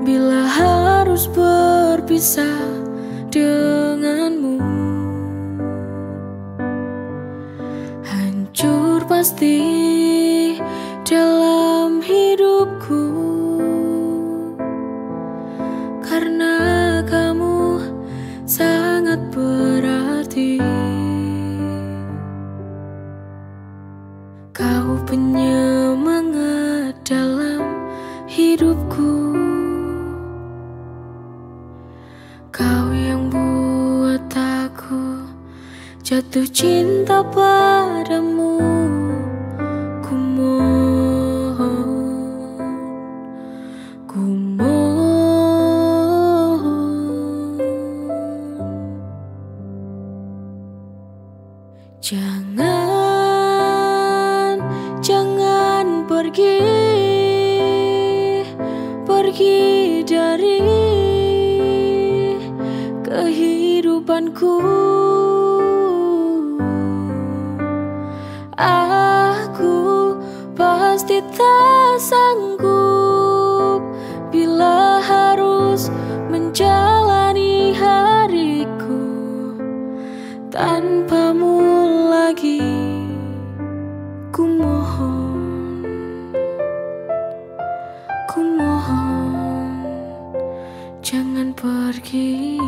bila harus berpisah denganmu. Hancur pasti dalam hidupku, karena kamu sangat berarti. Kau penyemangat dalam hidupku, kau yang buat aku jatuh cinta padamu. Ku mohon, ku mohon, jangan, jangan pergi, pergi dari kehidupanku. Aku pasti tak sanggup bila harus menjalani hariku tanpamu lagi. Ku mohon, ku mohon, jangan pergi.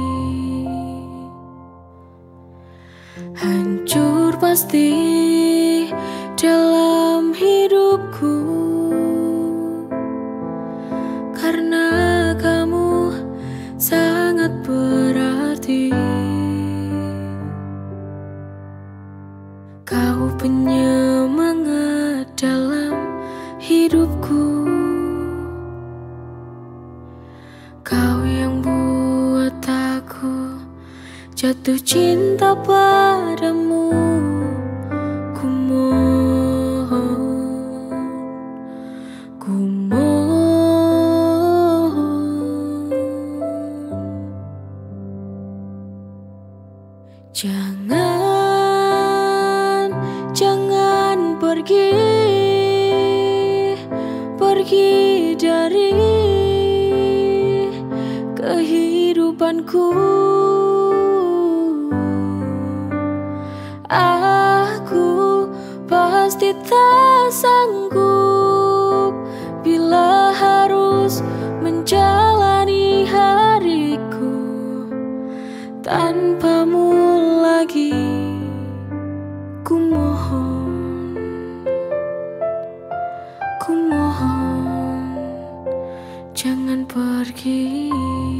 Hancur pasti dalam hidupku, karena kamu sangat berarti. Kau penyemangat dalam hidupku, kau yang buat aku jatuh cinta padamu. Ku mohon, ku mohon, jangan, jangan pergi, pergi dari kehidupanku. Aku pasti tak sanggup bila harus menjalani hariku tanpamu lagi. Ku mohon, ku mohon, jangan pergi.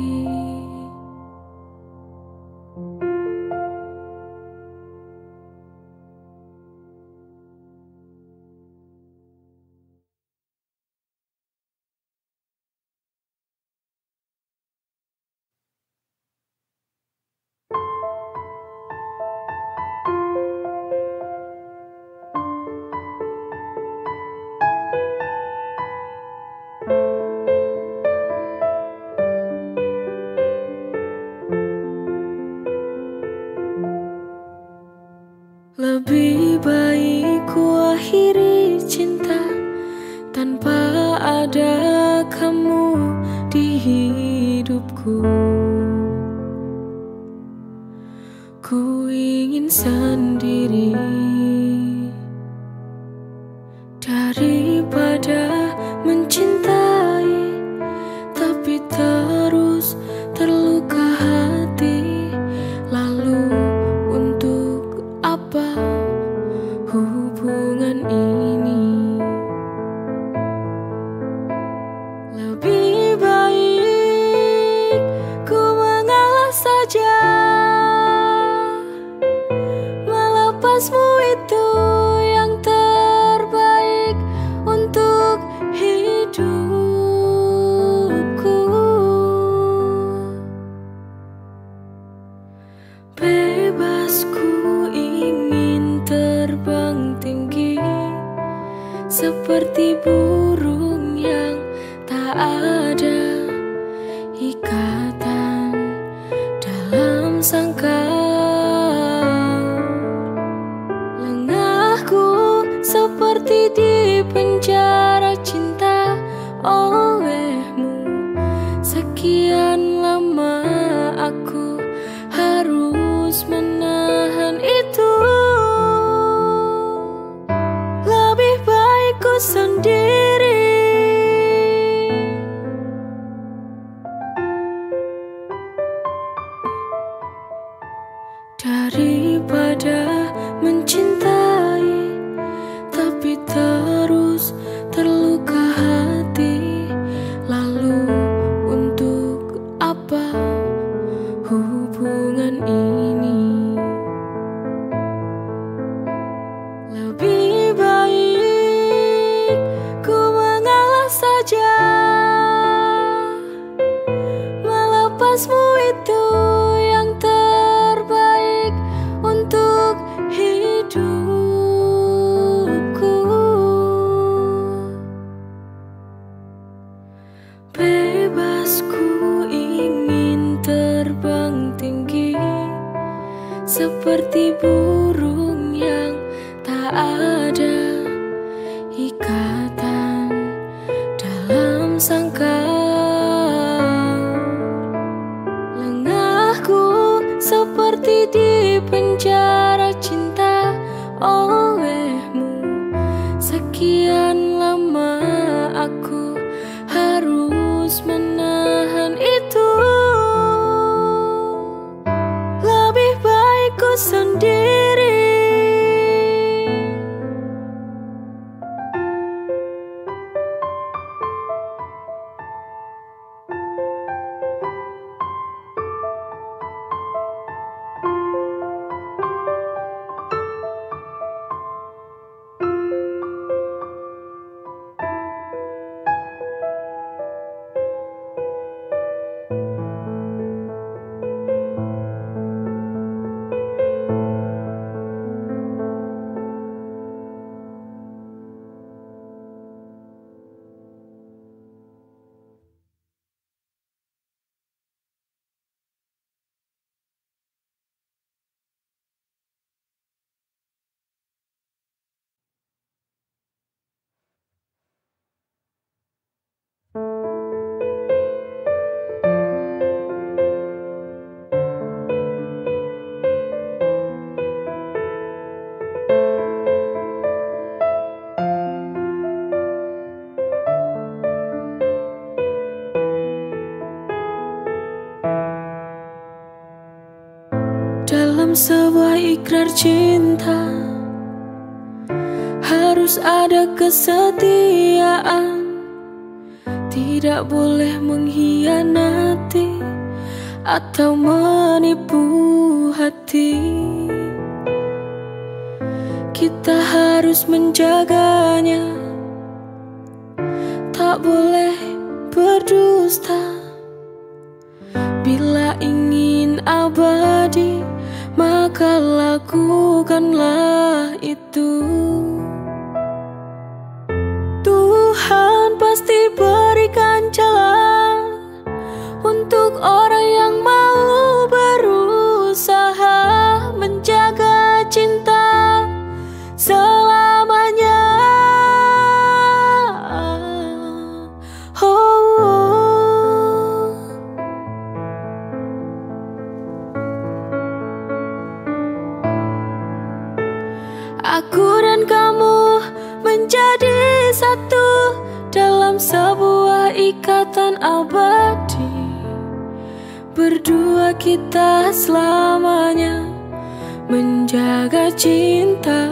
Lebih baik ku akhiri cinta tanpa ada kamu di hidupku. Ku ingin sendiri daripada mencintai tapi terus terluka hati. Lalu untuk apa hubungan ini? Lebih baik ku mengalah saja, melepasmu itu yang terbaik untuk hidupku. Bebas ku ingin terbang tinggi seperti burung yang tak ada ikatan dalam sangkar. Lengahku seperti di penjara cinta olehmu. Sekian lama aku harus menahan itu. Lebih baik ku sendiri daripada mencintai tapi terus terluka hati. Lalu untuk apa hubungan ini? Lebih baik ku mengalah saja, melepasmu itu yang terbaik untuk hidupku. Bebas ku ingin terbang tinggi seperti burung yang tak ada ikatan dalam sangkar. Lengahku seperti di penjara cinta olehmu. Sekian lama aku harus menahan itu. Lebih baik ku sendiri. Dalam sebuah ikrar cinta harus ada kesetiaan. Tidak boleh mengkhianati atau menipu hati. Kita harus menjaganya, tak boleh berdusta. Bila ingin abadi, maka lakukanlah itu. Tuhan pasti berikan jalan untuk orang yang mau berusaha menjaga cinta selamanya. Oh. Aku dan kamu menjadi satu dalam sebuah ikatan abadi. Berdua kita selamanya menjaga cinta.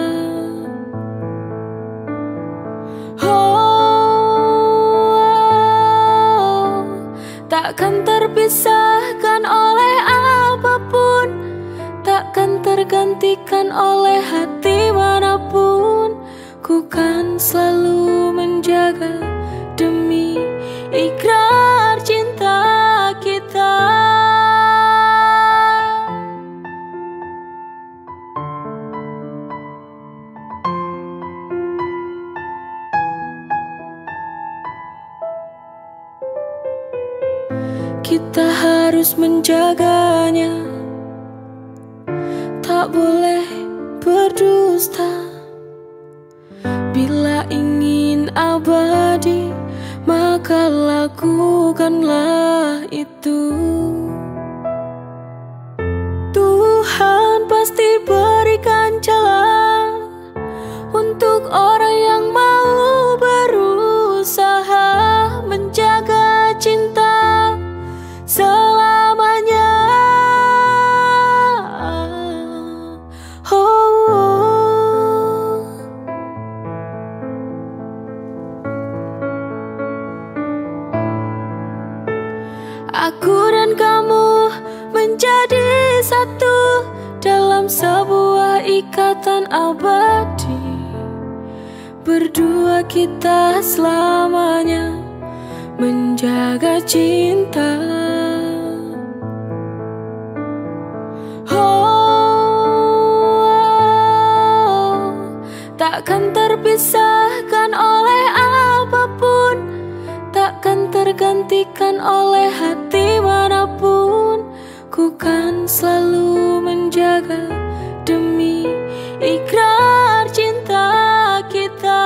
Oh, takkan terpisahkan oleh apapun, takkan tergantikan oleh hati manapun. Ku kan selalu menjaga demi ikrar cinta kita. Kita harus menjaganya, tak boleh berdusta. Bila ingin abadi, maka lakukanlah itu. Tuhan pasti berikan jalan untuk orang yang mau berusaha menjaga cinta selamanya. Oh, oh. Aku dan kamu menjadi satu dalam sebuah ikatan abadi. Berdua kita selamanya menjaga cinta. Oh, takkan terpisahkan oleh apapun, takkan tergantikan oleh hati manapun. Ku kan selalu menjaga demi ikrar cinta kita.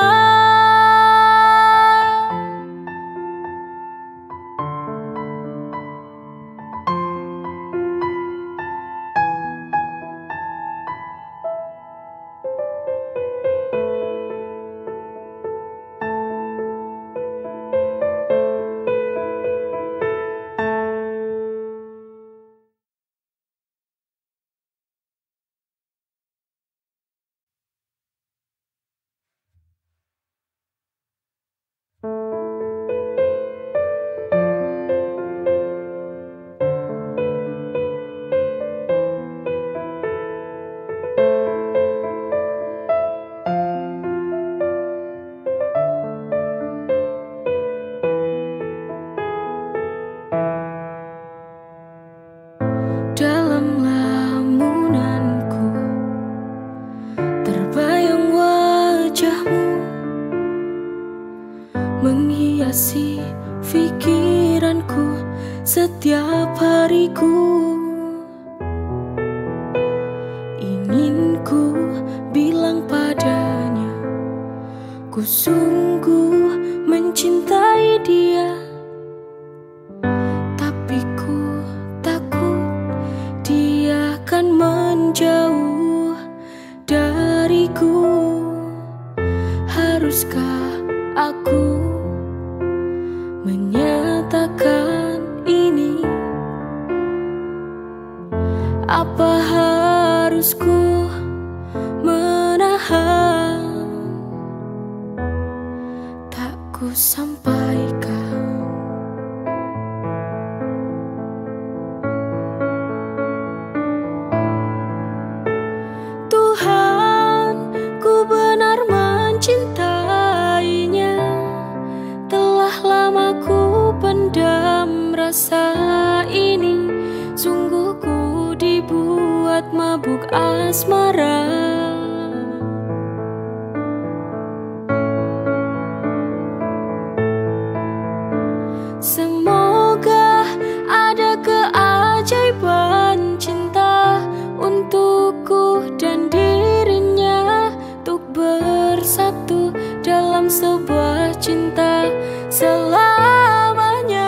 Dalam lamunanku terbayang wajahmu, menghiasi pikiranku setiap hariku. Ingin ku bilang padanya, ku sungguh mencintai dia. Tapi ku takut dia akan menjauh dariku. Haruskah aku menyatakan ini? Apa harus ku menahan? Tak ku sampaikan. Tuhan, ku benar mencintainya. Telah lama ku pendam rasa ini. Sungguh ku dibuat mabuk asmara. Semoga ada keajaiban cinta untukku dan dirinya, untuk bersatu dalam sebuah cinta selamanya.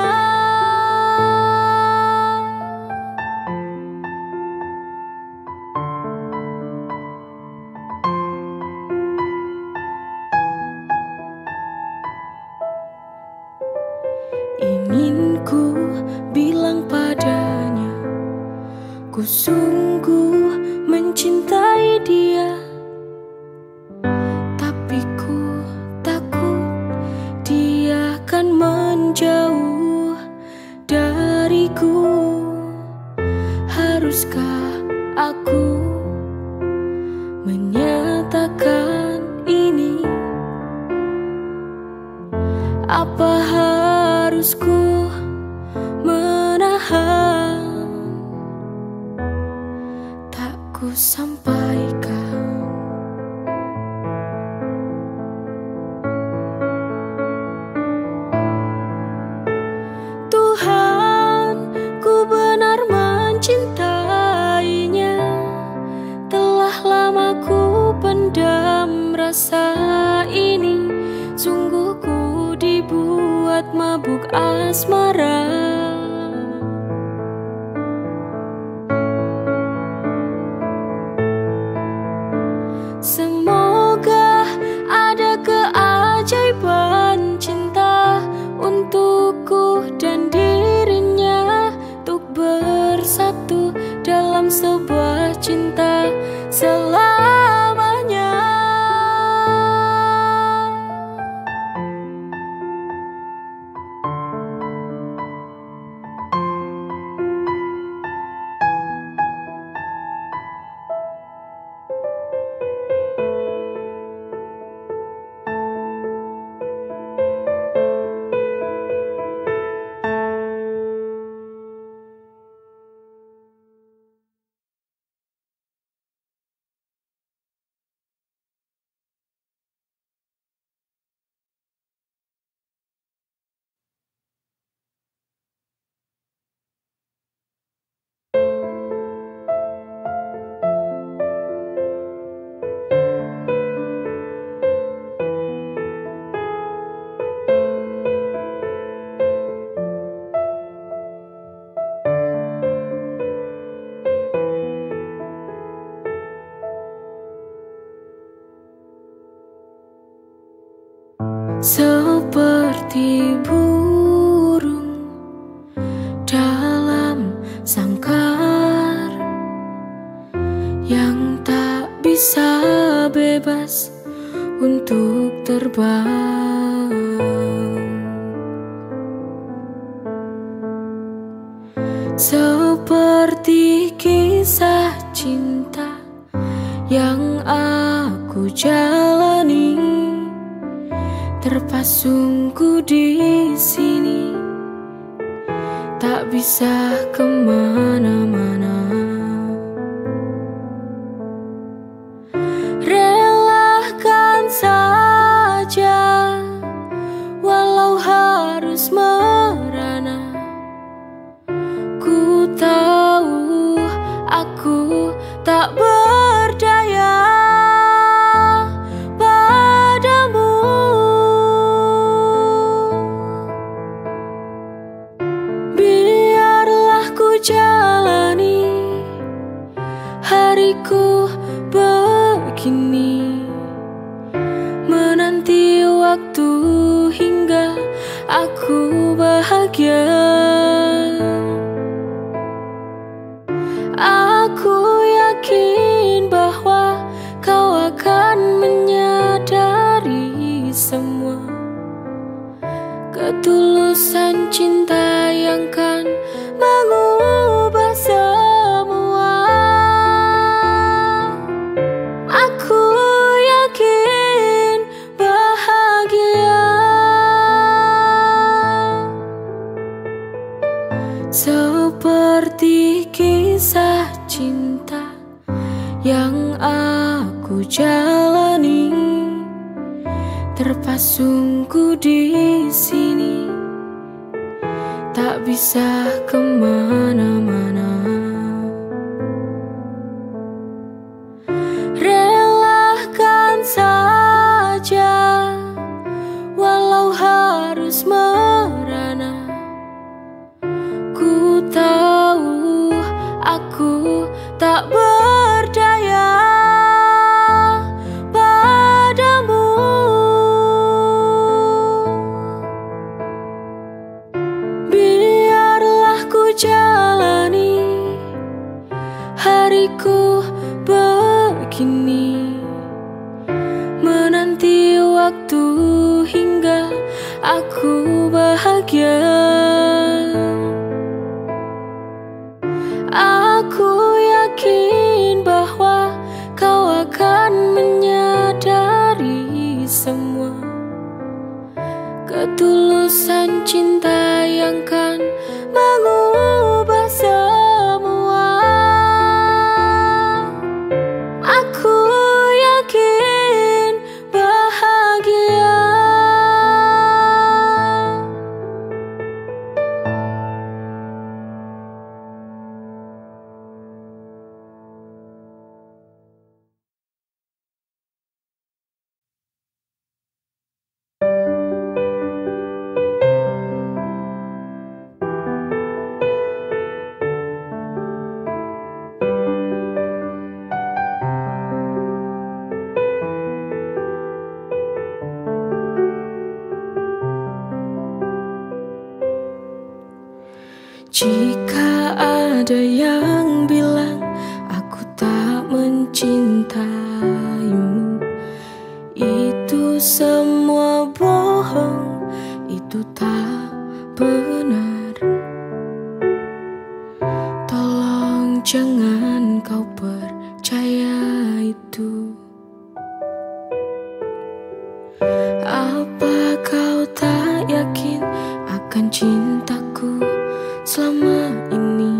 Ingin ku bilang padanya, ku sungguh mencintai dia. Tapi ku takut dia akan menjauh dariku. Haruskah aku menyatakan ini? Apa harus ku menahan? Tak ku sampaikan. Tuhan, ku benar mencintainya. Telah lama ku pendam rasa ini. Sungguh ku dibuat mabuk asmara. dalam sebuah cinta selamanya. Seperti burung dalam sangkar yang tak bisa bebas untuk terbang, seperti kisah cinta yang aku jalani, terpasungku di sini, tak bisa kemana-mana. Relakan saja, walau harus merana. Ku tahu aku tak berdaya padamu. Biarlah ku jalani hariku begini, menanti waktu hingga aku bahagia. Aku yakin bahwa kau akan menyadari semua ketulusan cinta yang kan mengubah semua. Aku yakin bahagia, seperti kisah cinta yang aku jalani, terpasungku di sini, tak bisa kemana-mana. Relakan saja, walau harus merana. Ku tahu aku tak berdaya padamu. Biarlah ku jalani hariku begini, menanti waktu hingga aku bahagia. Aku yakin bahwa kau akan menyadari semua ketulusan cinta yang kan mengubah semua. Aku yakin bahagia. Jika ada yang bilang mencintaimu. Itu semua bohong, itu tak benar. Tolong jangan kau percaya itu. Apa kau tak yakin akan cintaku selama ini?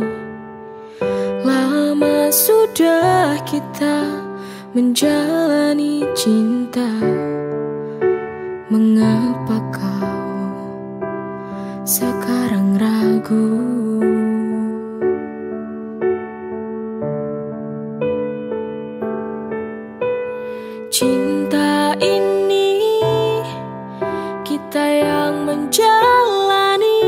Lama sudah kita menjalani cinta. Mengapa kau sekarang ragu? Cinta ini kita yang menjalani.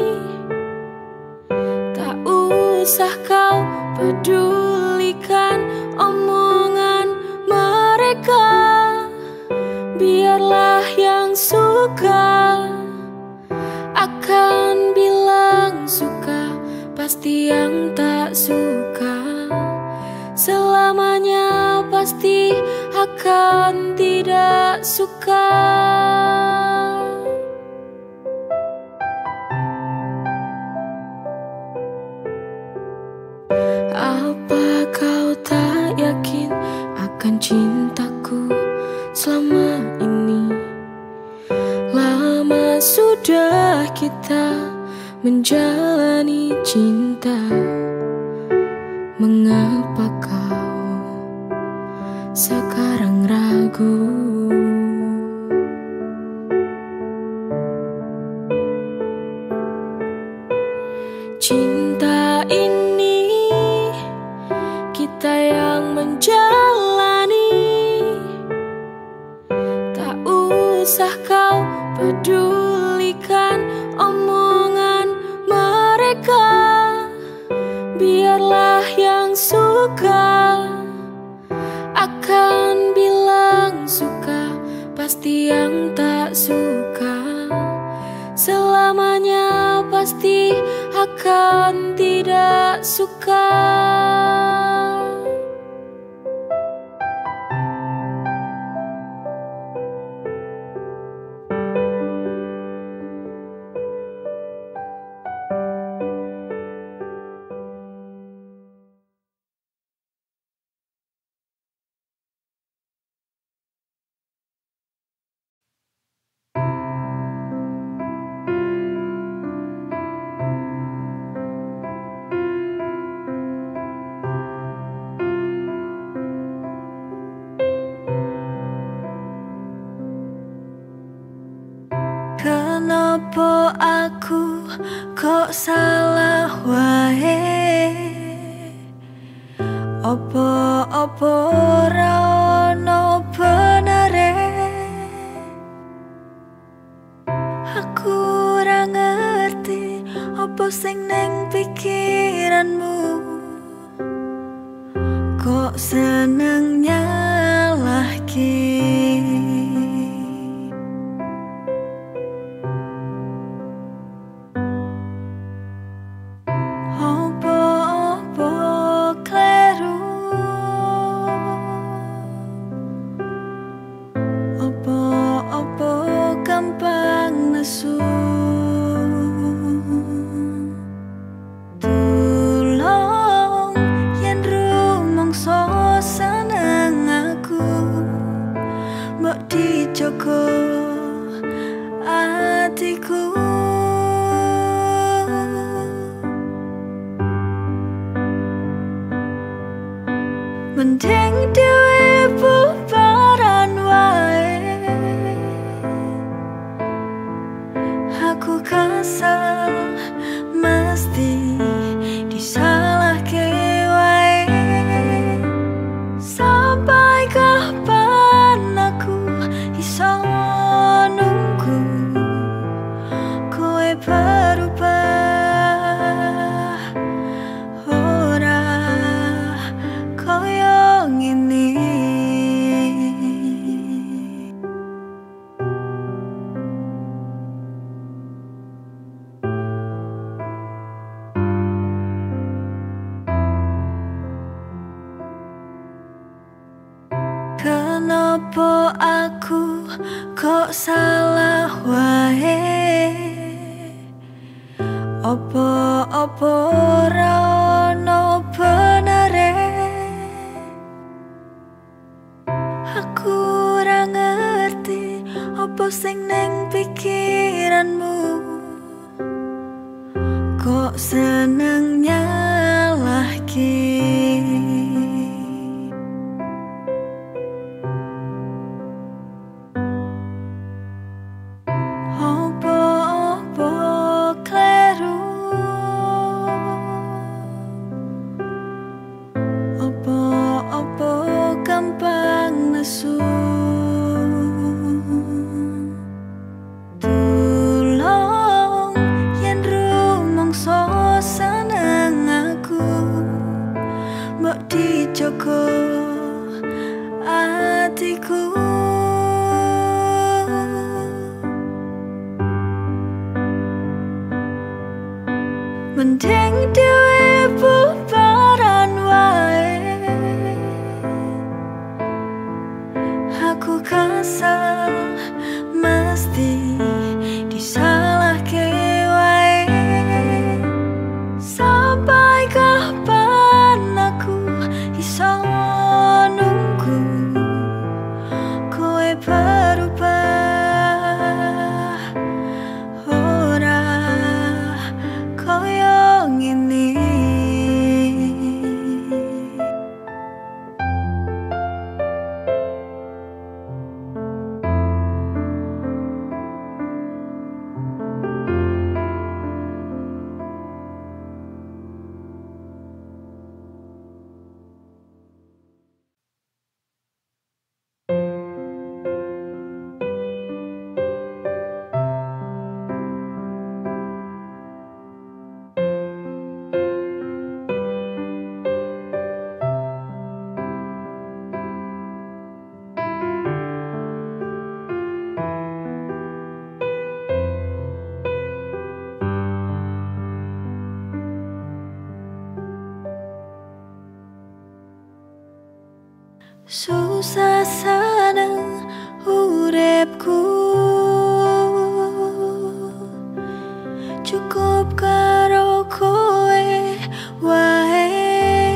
Tak usah kau pedulikan omongan mereka. Biarlah yang suka akan bilang suka, pasti yang tak suka selamanya pasti akan tidak suka. Apa kau tak yakin akan cintaku selama ini? Lama sudah kita menjalani cinta. Mengapa kau sekarang ragu? Cinta ini kita yang menjalani. Tak usah kau pedulikan omongan mereka. Biarlah yang suka akan bilang suka, pasti yang tak suka selamanya pasti akan tidak suka. Kenapa aku kok salah wae? Apa-apa ora ono benere. Aku ora ngerti apa sing ning pikiranmu. Kok seneng nyalahke. Mending dhewe bubaran wae. Aku kesel mesti disalahke wae. Sampai kapan aku iso nunggu kowe berubah? Ora koyo Apa aku kok salah wae? Apa-apa ora ono benere? Aku ora ngerti apa sing ning pikiranmu, kok seneng nyalahke. Apa-apa kleru, apa-apa gampang nesu. Tulung yen rumangsa seneng aku, mbok dijogo atiku. Mending dhewe bubaran wae. Aku kesel mesti disalahke wae. Sampai kapan aku iso nunggu kowe berubah? Ora koyo ngene. Susah seneng uripku, cukup karo kowe wae.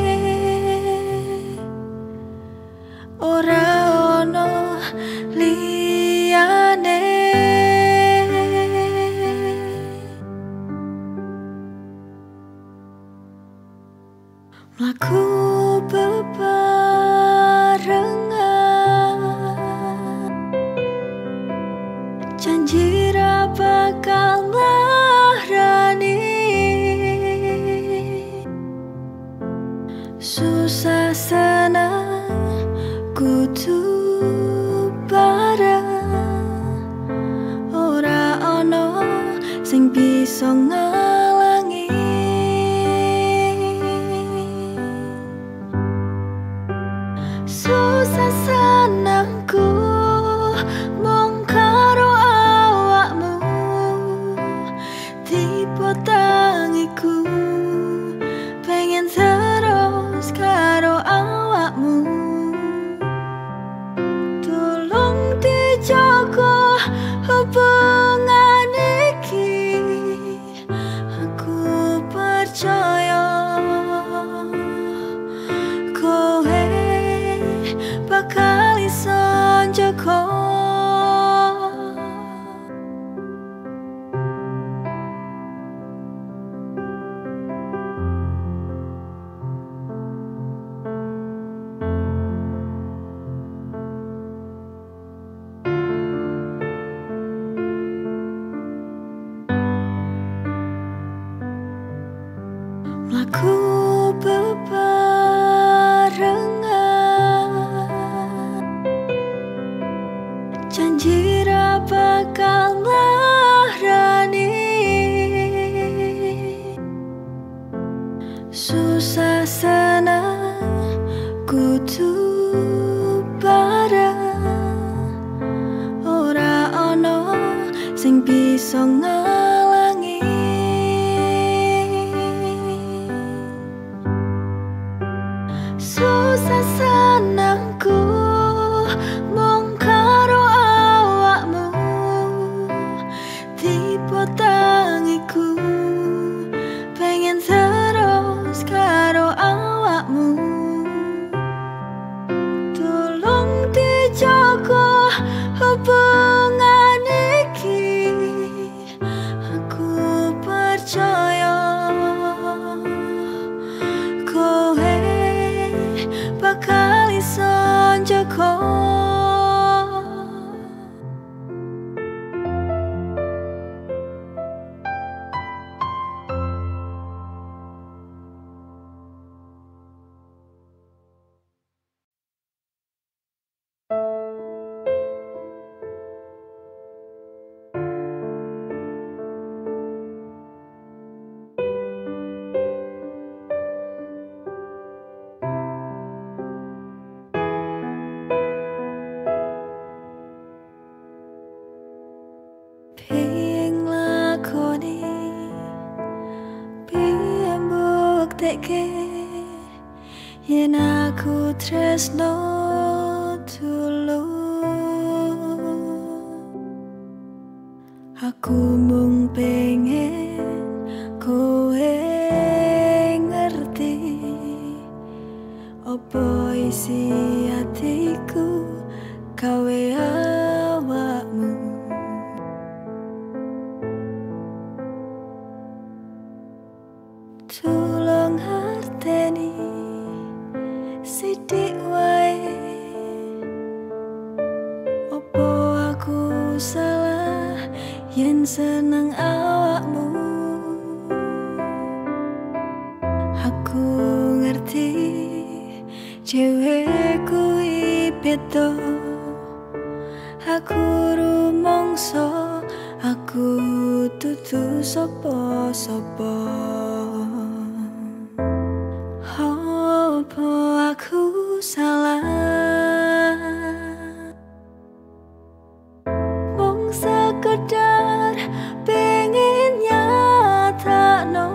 Ora ono liyane. Mlaku bebarengan, janji ra bakal larani. Susah senang kudu bareng, ora ono sing bisa ngalangi. Susah senangku mung karo awakmu, tipe tangiku pengen terus karo awakmu. Tolong dijaga hubungan iki, aku percaya kowe bakal iso njaga. Mlaku bebarengan, janji ra bakal larani. Susah senang kudu bareng, ora ono sing bisa ngalangi. Susah senangku mau teko. Ping lakoni ping buktekke yen aku tresno tulung. Aku mung pengen kowe ngerti opo isi hatiku gawe awakmu. Tulung harteni sithik wae, opo aku salah yen seneng awakmu. Aku ngerti cewek kuwi beda, aku rumangsa aku dudu sapa-sapa. Apa aku salah mung sekedar pengen nyatakno.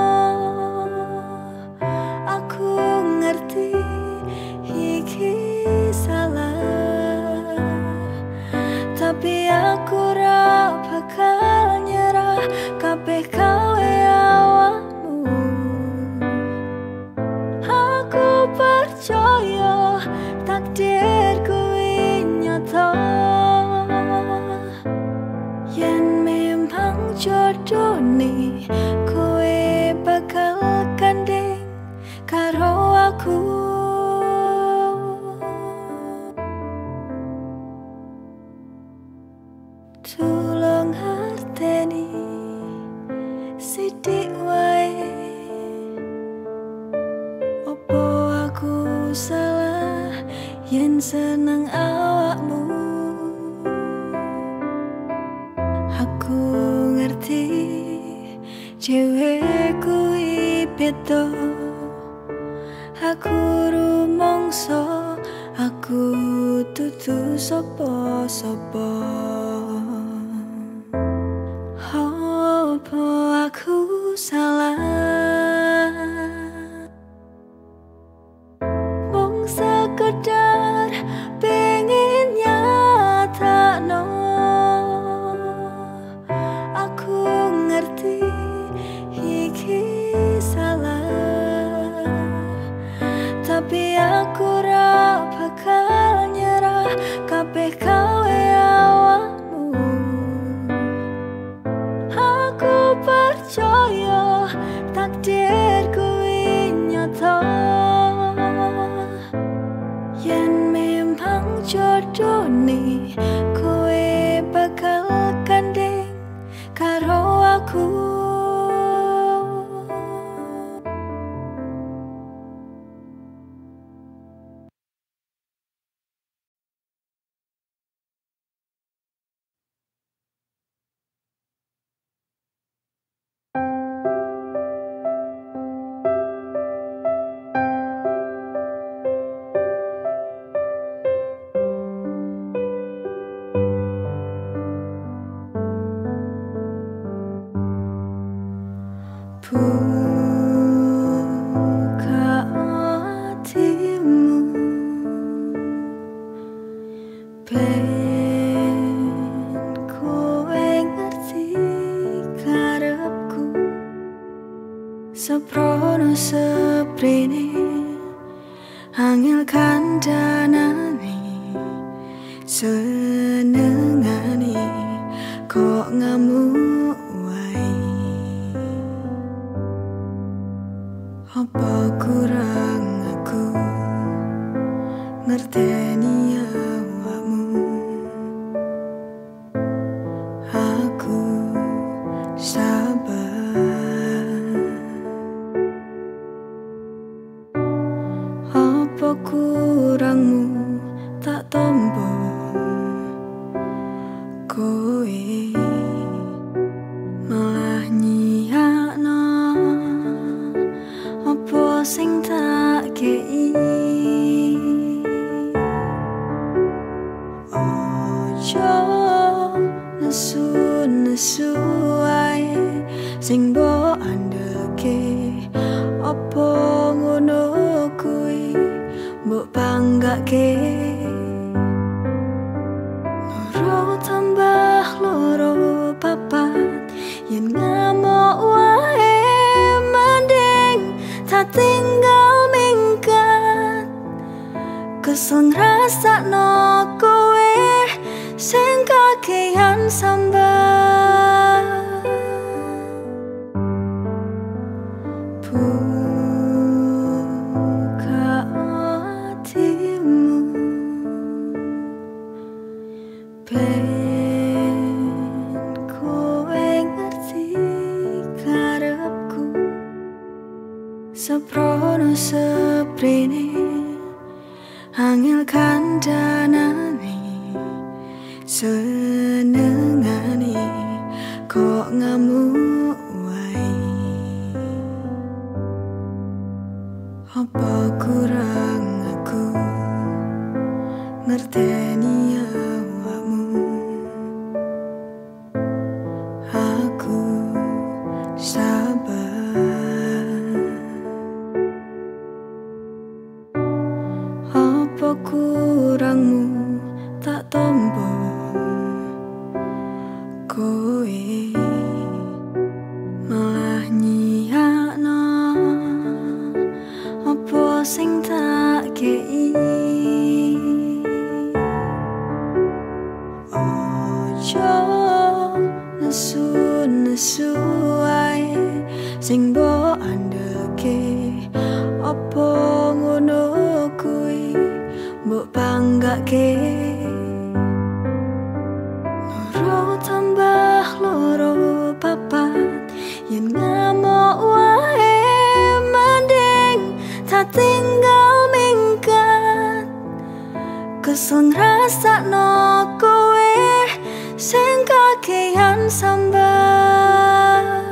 Aku ngerti iki salah, tapi aku ra bakal nyerah kabeh gawe awakmu. Aku percaya takdir kuwi nyata, yen memang jodone kowe bakal gandeng karo aku. Tulung harteni sithik wae, opo aku salah yen seneng awakmu. Aku ngerti cewek kuwi beda, aku rumangsa aku dudu sapa-sapa. Apa aku salah mung sekedar pengen nyatakno. Aku ngerti iki salah, tapi aku ra bakal nyerah kabeh gawe awakmu. Aku percaya takdir kuwi nyata, yen memang jodone kowe bakal gandeng karo aku. Buka hatimu, ben kowe ngerti karepku. Seprono seprene angel kandhanane, senengane kok ngamuk wae. Apa kurang aku ngerteni awakmu. Aku sabar. Apa kurangmu tak tompo kowe malah nyiyakno apa sing tak kei. Ojo nesu-nesu ae sing mbok andeke, apa ngono kuwi mbok banggake. Loro tambah loro papat yen ngamuk wae mending tak tinggal minggat. Kesel ngrasakno kowe sing kakehan sambat. Buka hatimu, ben kowe ngerti karepku. Seprono seprene angel kandhanane, senengane kok ngamuk wae. Apa kurang aku ngerteni awakmu. Aku sabar. Apa kurangmu tak tompo kowe malah nyiyakno apa sing tak kei. Ojo nesu-nesu ae sing mbok andeke, apa ngono kuwi mbok banggake. Loro tambah loro papat yen ngamuk wae mending tak tinggal minggat. Kesel ngrasakno kowe sing kakehan sambat.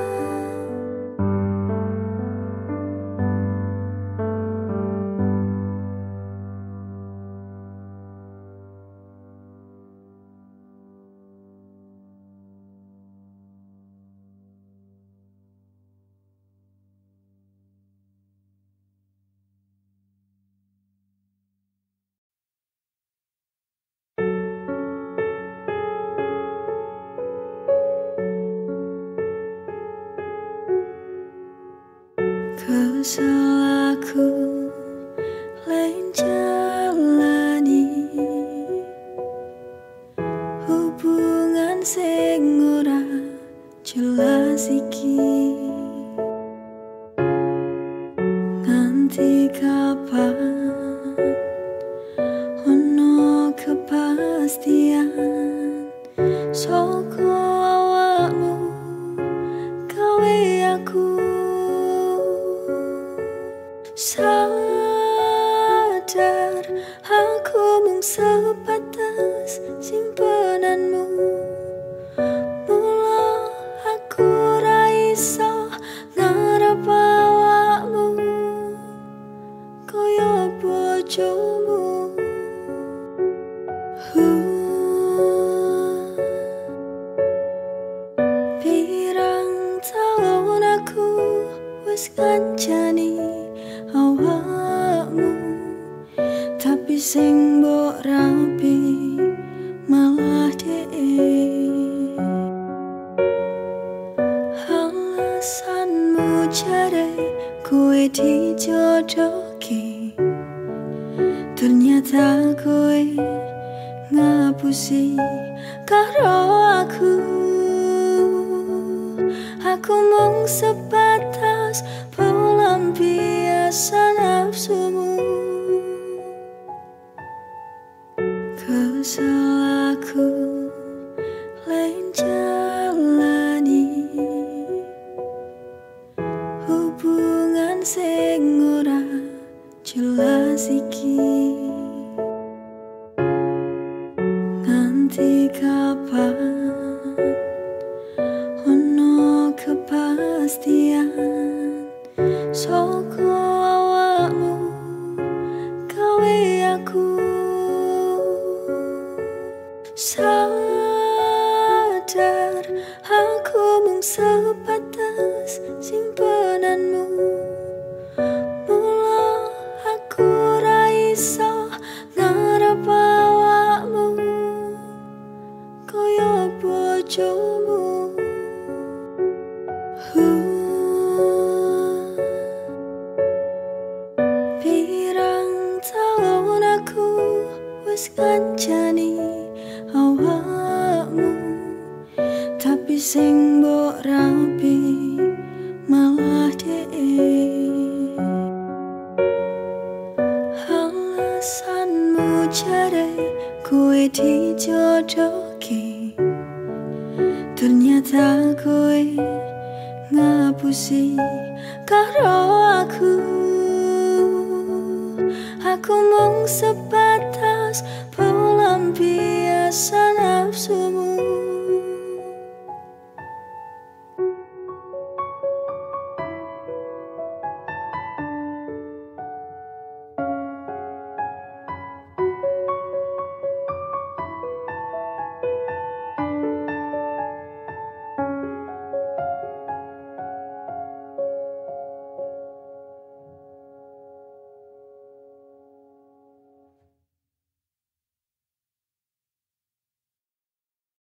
Kesel aku lain jalani hubungan sing ora jelas iki. Nganti kapan ono kepastian saka awakmu gawe aku sadar aku mung sebatas simpenanmu. Mula aku ra iso ngarep awakmu kaya bojomu. Pirang taun aku wis ngancani awakmu, tapi sing mbok rapi malah dhek. Alasanmu jare kowe dijodohke, ternyata kowe ngapusi karo aku. Aku mung sebatas pelampiasan nafsumu. sing ora jelas iki. Nganti kapan ono kepastian soko awakmu gawe aku sadar aku mung sebatas simpenanmu. Mula aku ra iso ngarep awakmu koyo bojomu. Pirang taun aku wis ngancani awakmu, tapi sing mbok rapi malah dhek. Alasanmu jare kowe dijodohke, ternyata kowe ngapusi karo aku. Aku mung sebatas pelampiasan